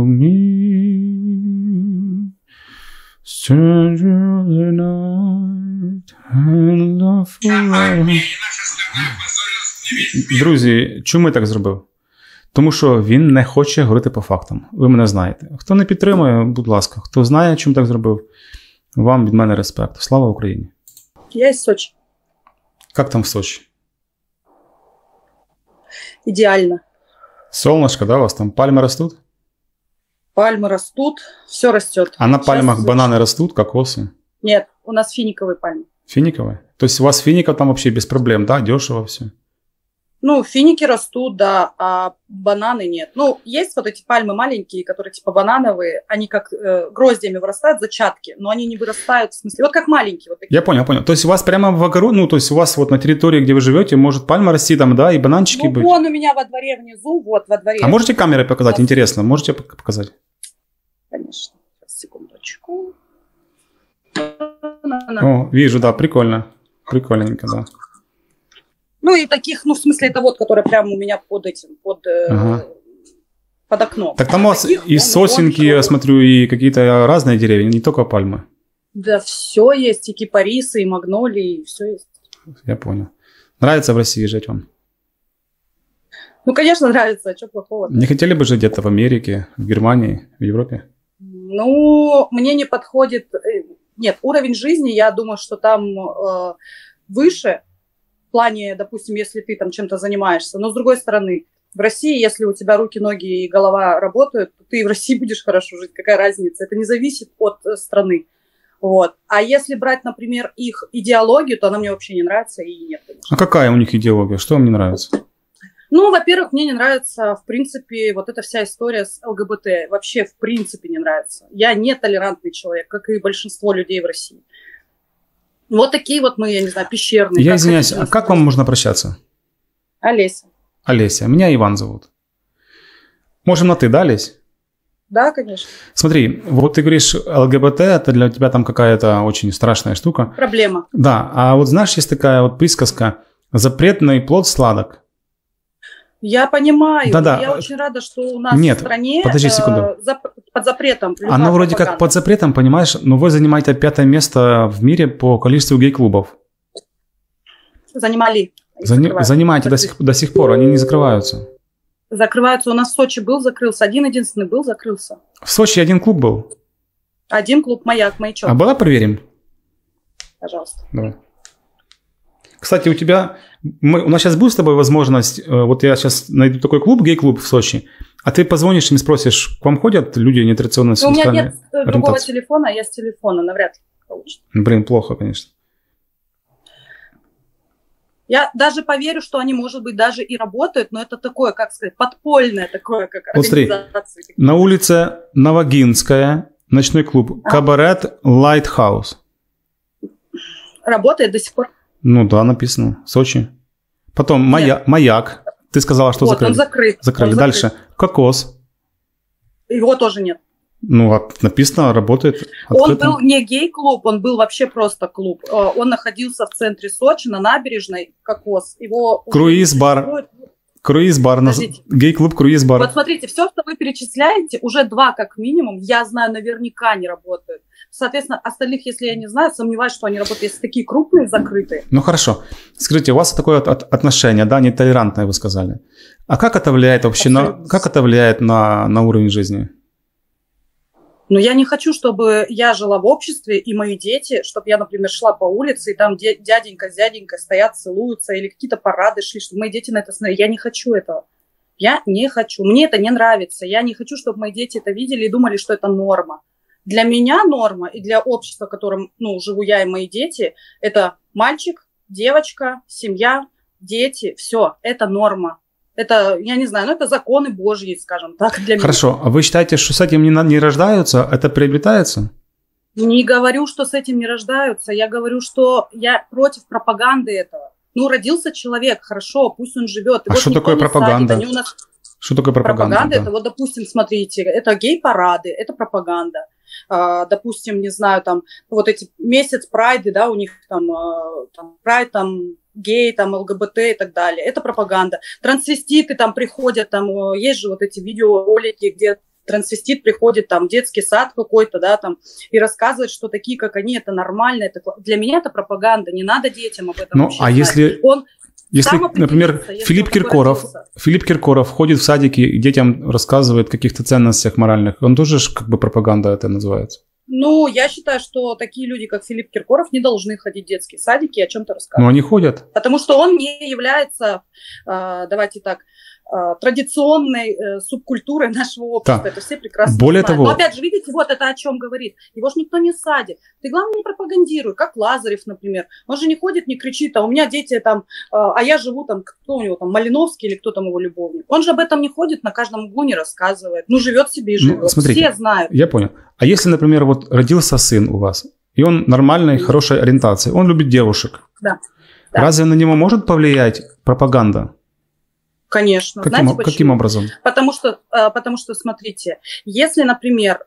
me. Stranger of the night and love forever. Друзі, чому я так зробив? Тому що він не хоче говорити по фактам. Ви мене знаєте. Хто не підтримує, будь ласка. Хто знає, чому так зробив, вам від мене респект. Слава Україні. Я из Сочи. Як там в Сочі? Идеально. Солнышко, да, у вас там пальмы растут? Пальмы растут, все растет. А на Сейчас пальмах в Сочи- бананы растут, кокосы? Нет, у нас финиковые пальмы. Финиковые? То есть у вас фиников там вообще без проблем, да? Дешево все? Ну, финики растут, да, а бананы нет. Ну, есть вот эти пальмы маленькие, которые типа банановые, они как э, гроздьями вырастают, зачатки, но они не вырастают, в смысле, вот как маленькие. Вот такие. Я понял, понял. То есть у вас прямо в огороде, ну, то есть у вас вот на территории, где вы живете, может пальма расти там, да, и бананчики Ну, быть? вон у меня во дворе внизу, вот во дворе. А можете камерой показать? Интересно, можете пок- показать? Конечно. Сейчас, секундочку. О, вижу, да, прикольно. Прикольненько, да. Ну, и таких, ну, в смысле, это вот, которые прямо у меня под этим, под, э, Ага. под окном. Так там у вас Таких, и вон, сосенки, вон, я смотрю, и какие-то разные деревья, не только пальмы. Да, все есть, и кипарисы, и магнолии, и все есть. Я понял. Нравится в России жить вам? Ну, конечно, нравится, а что плохого? Не хотели бы жить где-то в Америке, в Германии, в Европе? Ну, мне не подходит... э, Нет, уровень жизни, я думаю, что там э, выше, в плане, допустим, если ты там чем-то занимаешься. Но, с другой стороны, в России, если у тебя руки, ноги и голова работают, то ты и в России будешь хорошо жить. Какая разница? Это не зависит от э, страны. Вот. А если брать, например, их идеологию, то она мне вообще не нравится и нет, конечно. А какая у них идеология? Что вам не нравится? Ну, во-первых, мне не нравится, в принципе, вот эта вся история с ЛГБТ. Вообще, в принципе, не нравится. Я не толерантный человек, как и большинство людей в России. Вот такие вот мы, я не знаю, пещерные. Я как извиняюсь, хотите а как вам можно обращаться? Олеся. Олеся. Меня Иван зовут. Можем на «ты», да, Олесь? Да, конечно. Смотри, вот ты говоришь, ЛГБТ – это для тебя там какая-то очень страшная штука. Проблема. Да, а вот знаешь, есть такая вот присказка «запретный плод сладок». Я понимаю. Да-да. Я очень рада, что у нас Нет, в стране подожди секунду. э, зап- под запретом. любая Оно вроде как пропаганда. под запретом, понимаешь, но вы занимаете пятое место в мире по количеству гей-клубов. Занимали. и Зани- закрывают. занимаете до сих, до сих пор, они не закрываются. Закрываются. У нас в Сочи был, закрылся. Один-единственный был, закрылся. В Сочи один клуб был. Один клуб «Маяк», «Маячок». А была, проверим? Пожалуйста. Давай. Кстати, у тебя... Мы, у нас сейчас будет с тобой возможность... э, Вот я сейчас найду такой клуб, гей-клуб в Сочи, а ты позвонишь им, спросишь, к вам ходят люди нетрадиционной Но у меня сексуальной нет э, другого ориентации? телефона, я с телефона, навряд ли получится. Блин, плохо, конечно. Я даже поверю, что они, может быть, даже и работают, но это такое, как сказать, подпольное такое, как Вот смотри, организация. На улице Новогинская, ночной клуб, А. кабарет Lighthouse. Работает до сих пор. Ну да, написано, Сочи. Потом мая, Маяк. Ты сказала, что вот, закрыли. он закрыт. Закрыли. Он Дальше. закрыт. Кокос. Его тоже нет. Ну, а написано, работает. Он открыто. был не гей-клуб, он был вообще просто клуб. Э, Он находился в центре Сочи, на набережной, «Кокос». Его уже Круиз-бар. существует. Круиз-бар. наз- Подождите. Гей-клуб Круиз-бар. Вот смотрите, все, что вы перечисляете, уже два как минимум, я знаю, наверняка не работают. Соответственно, остальных, если я не знаю, сомневаюсь, что они работают. Если такие крупные, закрытые. Ну хорошо. Скажите, у вас такое от- от- отношение, да, нетолерантное, вы сказали. А как это влияет вообще на, Абсолютно. как это влияет на, на уровень жизни? Но я не хочу, чтобы я жила в обществе, и мои дети, чтобы я, например, шла по улице, и там де- дяденька с дяденькой стоят, целуются, или какие-то парады шли, чтобы мои дети на это смотрели. Я не хочу этого. Я не хочу. Мне это не нравится. Я не хочу, чтобы мои дети это видели и думали, что это норма. Для меня норма, и для общества, в котором, ну, живу я и мои дети, это мальчик, девочка, семья, дети. Все, это норма. Это, я не знаю, ну, это законы Божьи, скажем так, для меня. Хорошо. А вы считаете, что с этим не, на- не рождаются, это приобретается? Не говорю, что с этим не рождаются. Я говорю, что я против пропаганды этого. Ну, родился человек, хорошо, пусть он живет. А что такое пропаганда? Они у нас... Что такое пропаганда? Пропаганда, да. это вот, допустим, смотрите, это гей-парады, это пропаганда. А, допустим, не знаю, там, вот эти месяц прайды, да, у них там, там прайд, там, гей, там, ЛГБТ и так далее. Это пропаганда. Трансвеститы там приходят, там, есть же вот эти видеоролики, где трансвестит приходит там в детский сад какой-то, да, там, и рассказывает, что такие, как они, это нормально. Это... Для меня это пропаганда, не надо детям об этом Ну, вообще а знать. если... Он Если, например, если Филипп Киркоров, Филипп Киркоров ходит в садики и детям рассказывает о каких-то ценностях моральных, он тоже ж как бы пропаганда это называется? Ну, я считаю, что такие люди, как Филипп Киркоров, не должны ходить в детские садики и о чем-то рассказывать. Но они ходят. Потому что он не является, давайте так, традиционной э, субкультурой нашего общества. Да. Это все прекрасно Более знают. того... Но опять же, видите, вот это о чем говорит. Его же никто не садит. Ты, главное, не пропагандируй, как Лазарев, например. Он же не ходит, не кричит, а у меня дети там, а я живу там, кто у него там, Малиновский или кто там его любовник. Он же об этом не ходит, на каждом углу не рассказывает. Ну, живет себе и живет. Ну, смотрите, все знают. Я понял. А если, например, вот родился сын у вас, и он нормальной, хорошей ориентации, он любит девушек. Да. Да. Разве на него может повлиять пропаганда? Конечно. Каким, Знаете, почему? каким образом? Потому что, потому что, смотрите, если, например,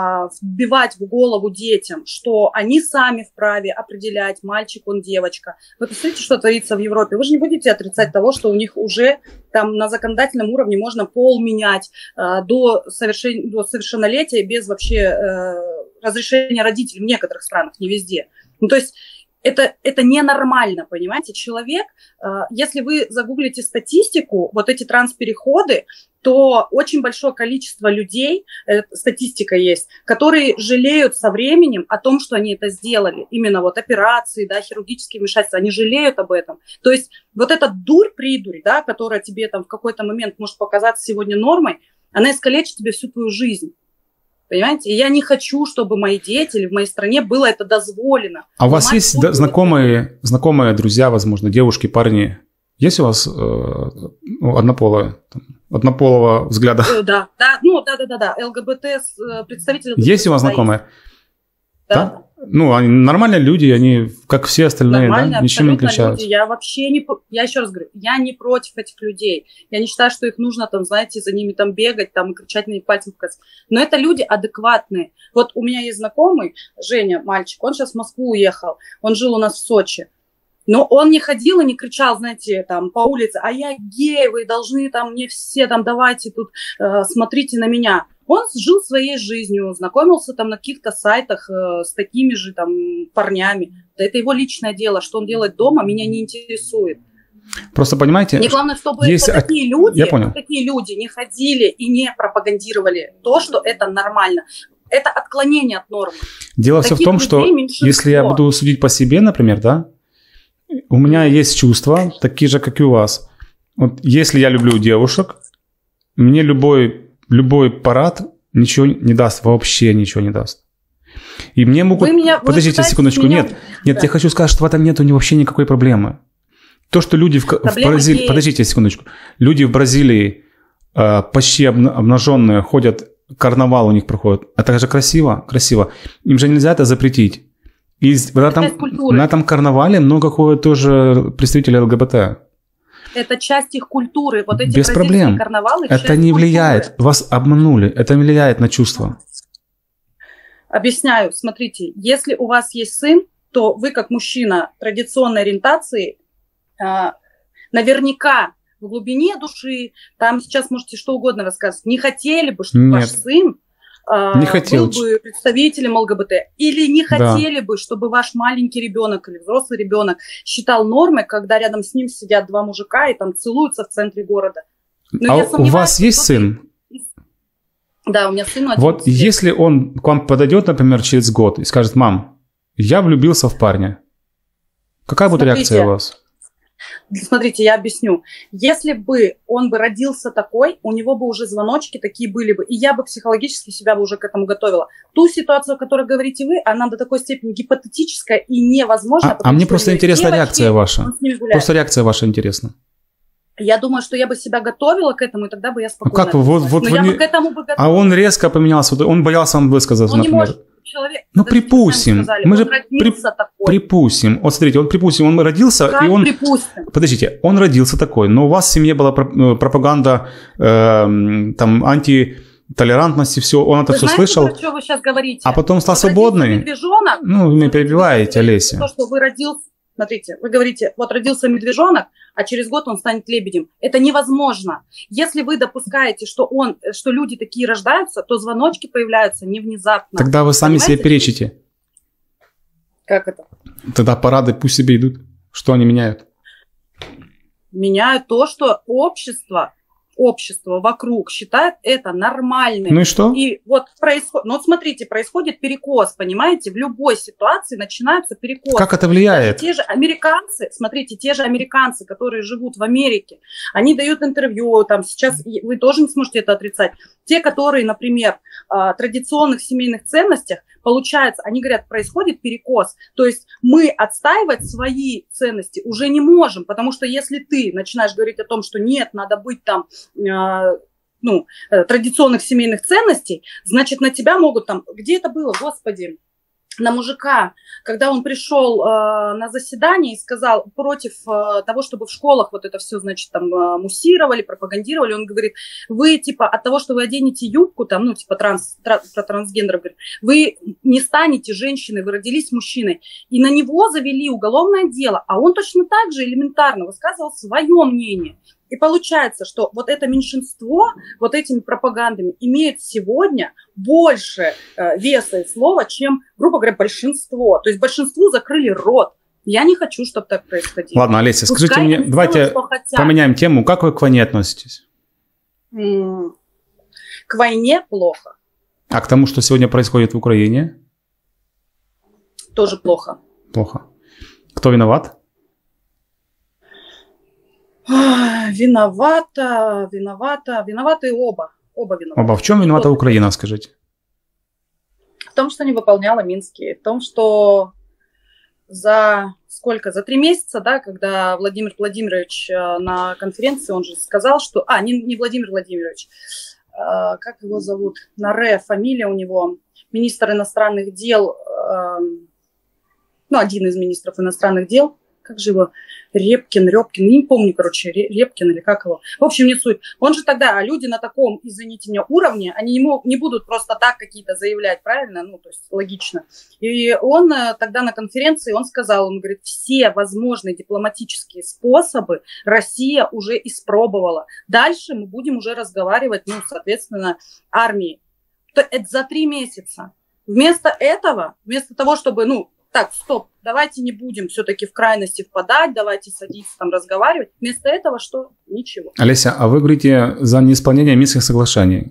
вбивать в голову детям, что они сами вправе определять, мальчик он, девочка. Вы посмотрите, что творится в Европе. Вы же не будете отрицать того, что у них уже там на законодательном уровне можно пол менять до, совершен... до совершеннолетия без вообще разрешения родителей в некоторых странах, не везде. Ну, то есть Это, это ненормально, понимаете? Человек, если вы загуглите статистику, вот эти транспереходы, то очень большое количество людей, статистика есть, которые жалеют со временем о том, что они это сделали. Именно вот операции, да, хирургические вмешательства, они жалеют об этом. То есть вот эта дурь-придурь, да, которая тебе там в какой-то момент может показаться сегодня нормой, она искалечит тебе всю твою жизнь. Понимаете? И я не хочу, чтобы мои дети или в моей стране было это дозволено. А у вас есть да, знакомые, знакомые, друзья, возможно, девушки, парни? Есть у вас э, ну, однополые, там, однополого взгляда? Э, да, да, ну да-да-да, ЛГБТ, представители ЛГБТ. Есть у вас знакомые? Да. да? Ну, они нормальные люди, они, как все остальные, да? Ничем не отличаются. Люди. Я вообще не, я еще раз говорю, я не против этих людей. Я не считаю, что их нужно там, знаете, за ними там бегать, там и кричать на них пальцем показать. Но это люди адекватные. Вот у меня есть знакомый, Женя, мальчик, он сейчас в Москву уехал, он жил у нас в Сочи. Но он не ходил и не кричал, знаете, там по улице, а я гей, вы должны там мне все там, давайте тут, э, смотрите на меня. Он жил своей жизнью, знакомился там на каких-то сайтах э, с такими же там парнями. Да это его личное дело, что он делает дома, меня не интересует. Просто понимаете... Мне главное, чтобы есть... такие люди, Я понял. такие люди не ходили и не пропагандировали то, что это нормально. Это отклонение от нормы. Дело все в том, что если я буду судить по себе, например, да, у меня есть чувства, такие же, как и у вас. Вот если я люблю девушек, мне любой... Любой парад ничего не даст, вообще ничего не даст. И мне могут... Меня, Подождите секундочку. Меня... Нет, нет, да. Я хочу сказать, что в этом нет вообще никакой проблемы. То, что люди в, в Бразилии... Подождите секундочку. Люди в Бразилии э, почти обнаженные ходят, карнавал у них проходит. Это же красиво, красиво. Им же нельзя это запретить. И на этом, на этом карнавале много ходят тоже представители ЛГБТ. Это часть их культуры. Вот эти без проблем. Карнавалы, это не влияет. Культуры. Вас обманули. Это не влияет на чувства. Объясняю. Смотрите, если у вас есть сын, то вы, как мужчина традиционной ориентации, э, наверняка в глубине души, там сейчас можете что угодно рассказывать, не хотели бы, чтобы Нет. ваш сын не хотел. был бы представителем ЛГБТ. Или не хотели да. бы, чтобы ваш маленький ребенок или взрослый ребенок считал нормой, когда рядом с ним сидят два мужика и там целуются в центре города. Но а у вас есть сын? Да, у меня сын. Вот лет. Если он к вам подойдет, например, через год и скажет: мам, я влюбился в парня. Какая будет Смотрите, реакция у вас? Смотрите, я объясню. Если бы он бы родился такой, у него бы уже звоночки такие были бы, и я бы психологически себя бы уже к этому готовила. Ту ситуацию, о которой говорите вы, она до такой степени гипотетическая и невозможна. А, а мне просто интересна реакция ваша. Просто реакция ваша интересна. Я думаю, что я бы себя готовила к этому, и тогда бы я спокойно... Ну как вы? Вот, вот Но вы я не... бы к этому бы готовила. А он резко поменялся, он боялся вам высказаться, он например. Не может... человек... Ну, Подождите, припустим. сами сказали, Мы он же родился при- такой. Припустим. Вот смотрите, он, припустим, он родился, Как и он... припустим? Подождите, он родился такой, но у вас в семье была про- пропаганда э, там, антитолерантности, все, он это Вы все знаете, слышал, про что вы сейчас говорите? а потом стал Вот родился свободный. медвежонок, Ну, вы меня перебиваете, Олеся. то, что вы родился... Смотрите, вы говорите, вот родился медвежонок, а через год он станет лебедем. Это невозможно. Если вы допускаете, что, он, что люди такие рождаются, то звоночки появляются не внезапно. Тогда вы сами себе Понимаете? перечите. Как это? Тогда парады пусть себе идут. Что они меняют? Меняют то, что общество, общество вокруг считает это нормальным. Ну и что? И вот происходит, ну вот смотрите, происходит перекос, понимаете, в любой ситуации начинается перекос. Как это влияет? Те же американцы, смотрите, те же американцы, которые живут в Америке, они дают интервью, там сейчас вы тоже не сможете это отрицать. Те, которые, например, традиционных семейных ценностях, получается, они говорят, происходит перекос. То есть мы отстаивать свои ценности уже не можем, потому что если ты начинаешь говорить о том, что нет, надо быть там, э, ну, э, традиционных семейных ценностей, значит, на тебя могут там, где это было, господи, на мужика, когда он пришел э, на заседание и сказал против э, того, чтобы в школах вот это все, значит, там э, муссировали, пропагандировали, он говорит, вы, типа, от того, что вы оденете юбку, там, ну, типа, транс, тра, про трансгендеров, говорит, вы не станете женщиной, вы родились мужчиной. И на него завели уголовное дело, а он точно так же элементарно высказывал свое мнение. И получается, что вот это меньшинство вот этими пропагандами имеет сегодня больше э, веса и слова, чем, грубо говоря, большинство. То есть большинству закрыли рот. Я не хочу, чтобы так происходило. Ладно, Олеся, Пускай скажите мне, они давайте делают, что хотят. поменяем тему. Как вы к войне относитесь? М, К войне плохо. А к тому, что сегодня происходит в Украине? Тоже плохо. Плохо. Кто виноват? Ах, Виновата, виновата, виноваты оба. Оба виноваты. Оба. В чем виновата Украина, скажите? В том, что не выполняла Минские. В том, что за сколько? За три месяца, да, когда Владимир Владимирович э, на конференции, он же сказал, что... А, не, не Владимир Владимирович. Э, как его зовут? Наре, фамилия у него. Министр иностранных дел. Э, ну, один из министров иностранных дел. Как же его? Репкин, Репкин, не помню, короче, Репкин или как его. В общем, не суть. Он же тогда, а люди на таком, извините меня, уровне, они не, мог, не будут просто так какие-то заявлять, правильно? Ну, то есть логично. И он тогда на конференции, он сказал, он говорит, все возможные дипломатические способы Россия уже испробовала. Дальше мы будем уже разговаривать, ну, соответственно, армии. Это за три месяца. Вместо этого, вместо того, чтобы, ну, так, стоп, давайте не будем все-таки в крайности впадать, давайте садиться там разговаривать. Вместо этого что? Ничего. Олеся, а вы говорите за неисполнение Минских соглашений.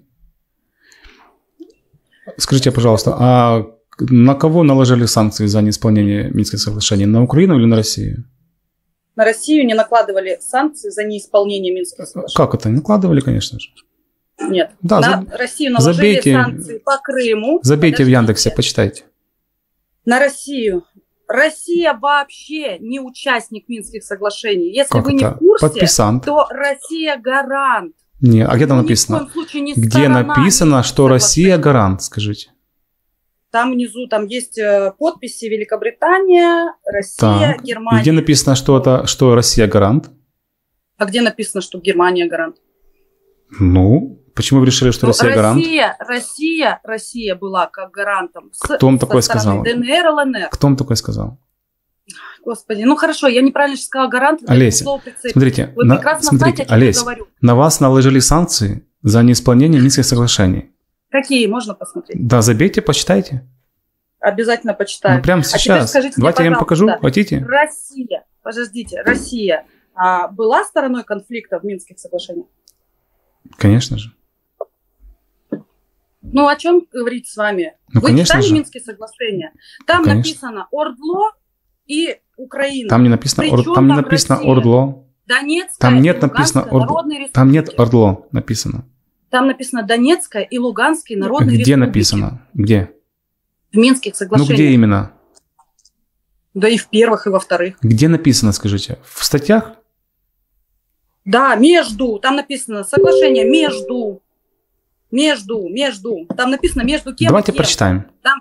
Скажите, пожалуйста, а на кого наложили санкции за неисполнение Минских соглашений? На Украину или на Россию? На Россию не накладывали санкции за неисполнение Минских соглашений. Как это? Накладывали, конечно же. Нет. Да, на заб... Россию наложили забейте, санкции по Крыму. Забейте Подождите. в Яндексе, почитайте. На Россию. Россия вообще не участник Минских соглашений. Если Как вы это? не в курсе, Подписант. то Россия гарант. Не, а где там Ну, ни в написано? коем случае не Где сторона написано, Минских что Россия соглашений. гарант, скажите? Там внизу там есть э, подписи Великобритания, Россия, Так. Германия. И где написано, что, это, что Россия гарант? А где написано, что Германия гарант? Ну, почему вы решили, что Ну, Россия гарант? Россия, Россия, Россия была как гарантом. С, Кто вам со такое стороны сказал? ДНР, ЛНР. Кто вам такое сказал? Господи, ну хорошо, я неправильно сейчас сказала гарант. вы Олеся, слово прицепите. Смотрите, Вы на, прекрасно смотрите, знаете, о чем я Олесь, говорю. на вас наложили санкции за неисполнение Минских соглашений. Какие? Можно посмотреть? Да, забейте, почитайте. Обязательно почитаю. Ну, прямо А теперь сейчас. скажите мне, Давайте я вам покажу, пожалуйста, хотите? Россия, подождите, Россия а, была стороной конфликта в Минских соглашениях? Конечно же. Ну, о чем говорить с вами? Ну, Вы конечно читали же. Минские соглашения? Там Конечно. написано Ордло и Украина. Там не написано, ор, Причем там не там написано Россия? Ордло. Донецкая Там и нет Луганская написано Ордло. народные Там нет республики. Ордло написано. Там написано Донецкая и Луганские народные Где республики. написано? Где? В Минских Ну, соглашениях. где именно? Да и в первых, и во вторых. Где написано, скажите? В статьях? Да, между. Там написано соглашение между. Между, между. Там написано между кем Давайте и кем. прочитаем. Там,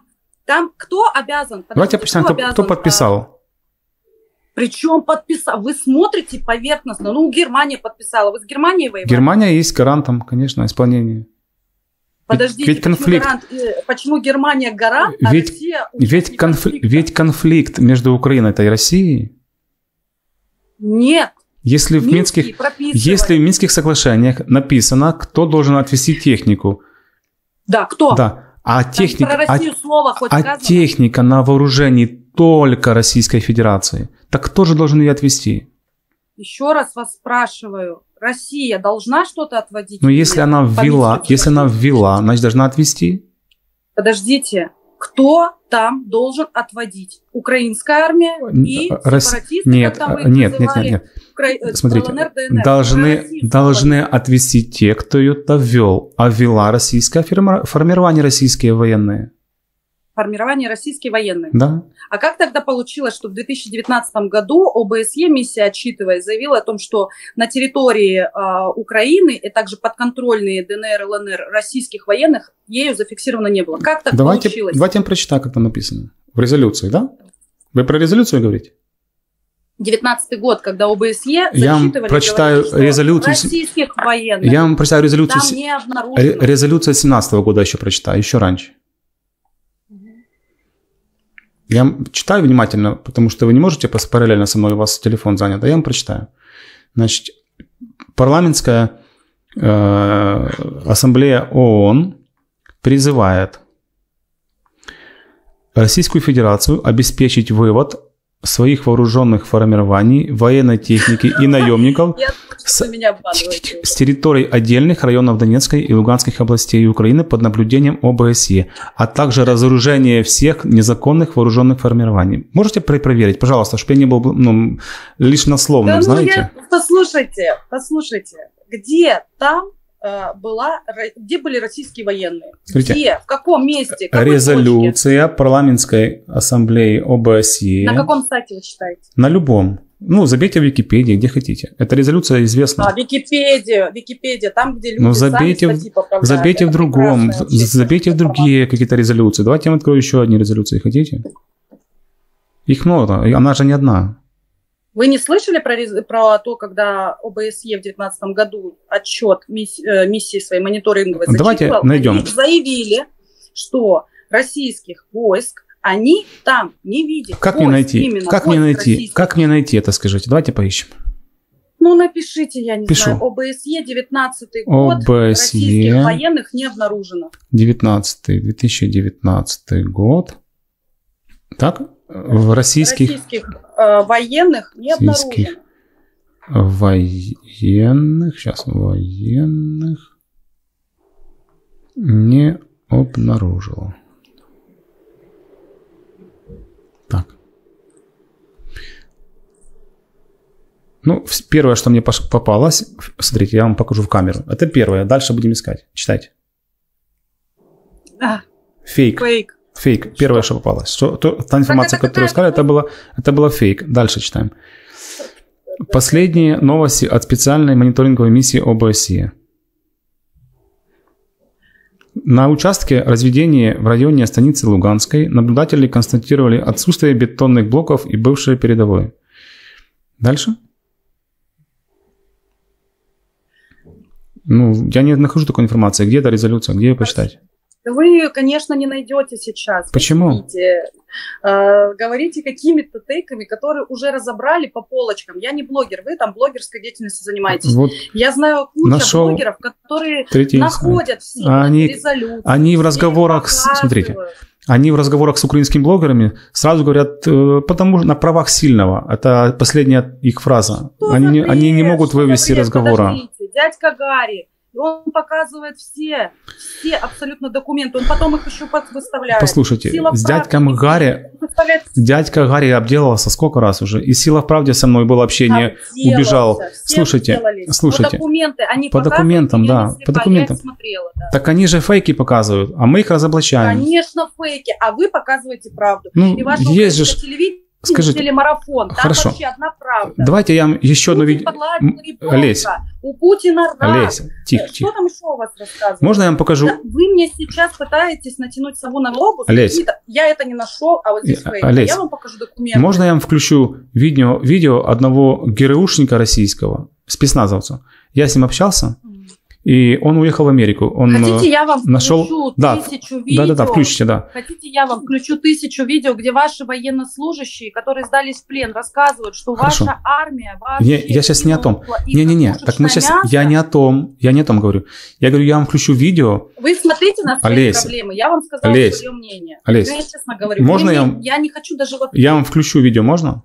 Там кто обязан? Давайте Подождите, почитаем, кто, обязан, кто подписал. а, Причем подписал? Вы смотрите поверхностно. Ну, Германия подписала. Вы с Германией воевали? Германия есть гарантом, конечно, исполнения. Подождите, ведь конфликт, почему, гарант, почему Германия гарант, а ведь, Россия... Ведь, конф, ведь конфликт между Украиной и Россией... Нет. Если в, Минских, если в Минских соглашениях написано, кто должен отвести технику. Да, кто? Да. А, техника, про Россию а, слово хоть а сказано? техника на вооружении только Российской Федерации. Так кто же должен ее отвести? Еще раз вас спрашиваю. Россия должна что-то отводить? Ну, если она ввела, если она ввела, значит, должна отвести. Подождите. Кто там должен отводить? Украинская армия и Рос... сепаратисты? Нет, нет, нет, нет, нет. Укра... Смотрите, ЛНР, ДНР. должны, должны отвести те, кто ее-то ввел. А ввела российское формирование, российские военные. Формирование российские военные. Да. А как тогда получилось, что в две тысячи девятнадцатом году ОБСЕ, миссия отчитываясь, заявила о том, что на территории э, Украины и также подконтрольные ДНР, ЛНР российских военных ею зафиксировано не было? Как так давайте, получилось? Давайте я прочитаю, как там написано. В резолюции, да? Вы про резолюцию говорите? девятнадцатый год, когда ОБСЕ я вам зачитывали, прочитаю говорили, резолюцию. Российских военных. Я вам прочитаю резолюцию. Там не обнаружено. Резолюция семнадцатого года еще прочитаю, еще раньше. Я читаю внимательно, потому что вы не можете параллельно со мной, у вас телефон занят, а я вам прочитаю. Значит, парламентская э, ассамблея ООН призывает Российскую Федерацию обеспечить вывод своих вооруженных формирований, военной техники и наемников с, с территорий отдельных районов Донецкой и Луганских областей Украины под наблюдением ОБСЕ, а также разоружение всех незаконных вооруженных формирований. Можете проверить, пожалуйста, чтобы я не был ну, лишь насловным, да, знаете? Ну, я... Послушайте, послушайте, где там э, была, где были российские военные? Смотрите, где? В каком месте? Какой резолюция точке? Парламентской ассамблеи ОБСЕ. На каком сайте вы читаете? На любом. Ну, забейте в Википедии, где хотите. Эта резолюция известна. А, Википедия, Википедия, там, где люди ну, забейте, сами статьи поправляют. забейте в другом, забейте в другие какие-то резолюции. Давайте я вам открою еще одни резолюции, хотите? Их много, она же не одна. Вы не слышали про, про то, когда ОБСЕ в девятнадцатом году отчет миссии, миссии своей мониторинговой зачитывал? Давайте найдем. Они заявили, что российских войск они там не видят. Как мне найти? Как мне найти? Как мне найти это, скажите? Давайте поищем. Ну, напишите, я не Пишу. знаю. ОБСЕ девятнадцатый год. ОБСЕ. Российских военных не обнаружено. девятнадцатый, две тысячи девятнадцатый год. Так? В российских... Российских э, военных не российских обнаружено. Военных... Сейчас. Военных... Не обнаружило. Так. Ну, первое, что мне попалось, смотрите, я вам покажу в камеру. Это первое, дальше будем искать. Читайте. А, фейк. Фейк. Фейк. Первое, что, что попалось. Что, то, та информация, которую вы сказали, это было, это было фейк. Дальше читаем. Последние новости от специальной мониторинговой миссии ОБСЕ. На участке разведения в районе станицы Луганской наблюдатели констатировали отсутствие бетонных блоков и бывшее передовое. Дальше. Ну, я не нахожу такой информации. Где эта резолюция? Где ее почитать? Вы ее, конечно, не найдете сейчас. Почему? Видите, э, говорите какими-то тейками, которые уже разобрали по полочкам. Я не блогер, вы там блогерской деятельностью занимаетесь. Вот я знаю кучу нашел блогеров, которые находят все они, резолюции. Они в разговорах, с, смотрите, они в разговорах с украинскими блогерами сразу говорят, потому что на правах сильного. Это последняя их фраза. Они, они не могут вывести разговора. Подождите, дядька Гарри. Он показывает все, все абсолютно документы. Он потом их еще выставляет. Послушайте, Сила с дядьком Гарри, дядька Гарри обделался сколько раз уже. И Сила в правде со мной было общение, обделался, убежал. Слушайте, обделались. слушайте. По, документы, они по документам, да. По документам. Смотрела, да. Так они же фейки показывают, а мы их разоблачаем. Конечно, фейки, а вы показываете правду. Ну, и ваше есть же... телевидение Скажите, телемарафон, там хорошо. вообще одна правда. Давайте я вам еще одно видео... Олесь, у Путина рак. Олесь, тихо, Что тихо. там еще у вас рассказывают? Можно я вам покажу? Да, вы мне сейчас пытаетесь натянуть сову на глобус. Олесь. Я это не нашел, а вот здесь вы. Олесь, Я вам покажу документы. можно я вам включу видео, видео одного ГРУшника российского, спецназовца? Я с ним общался, и он уехал в Америку. Он Хотите, я вам нашел... включу да, тысячу видео? Да-да-да, включите, да. Хотите, я вам включу тысячу видео, где ваши военнослужащие, которые сдались в плен, рассказывают, что Хорошо. ваша армия вообще... Не, я сейчас не о том. Не-не-не, так мы сейчас... Мясо. Я не о том, я не о том говорю. Я говорю, я вам включу видео. Вы смотрите на свои Олесь. проблемы. Я вам сказала Олесь. свое мнение. Олесь. Ну, я честно говорю. Можно Вы я мне- вам- Я не хочу даже вот... Я вам включу видео, можно?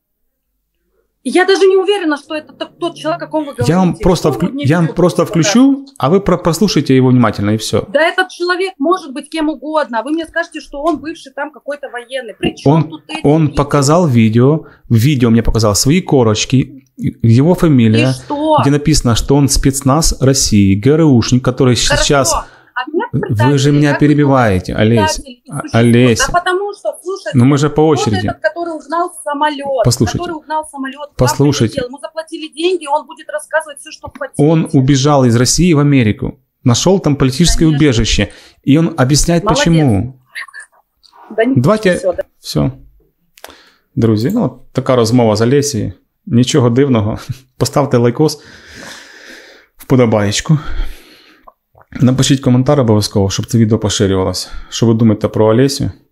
Я даже не уверена, что это тот, тот человек, о ком вы говорите. Я вам просто, Что вы вклю- мне я вам видео просто показываете? включу, а вы про- прослушайте его внимательно, и все. Да этот человек может быть кем угодно. А вы мне скажете, что он бывший там какой-то военный. При чем Он, тут эти он видео? показал видео, в видео мне показал свои корочки, его И фамилия, что? где написано, что он спецназ России, ГРУшник, который Хорошо. сейчас... А меня Вы же предатели, меня как перебиваете, вы Олесь. предатели не А- существуют? Олесь. Да потому что, слушайте, Ну мы же по вот очереди. этот, который угнал самолет, Послушайте. который угнал самолет, Послушайте. прилетел, ему заплатили деньги, он будет рассказывать все, что хотите. Он убежал из России в Америку, нашел там политическое Конечно. убежище, и он объясняет, Молодец. почему. Да не Давайте- всё, да. Все. Друзі, ну от така розмова з Олесією. Нічого дивного. Поставте лайкос, вподобаєчку. Напишіть коментар обов'язково, щоб це відео поширювалося. Що ви думаєте про Олесю?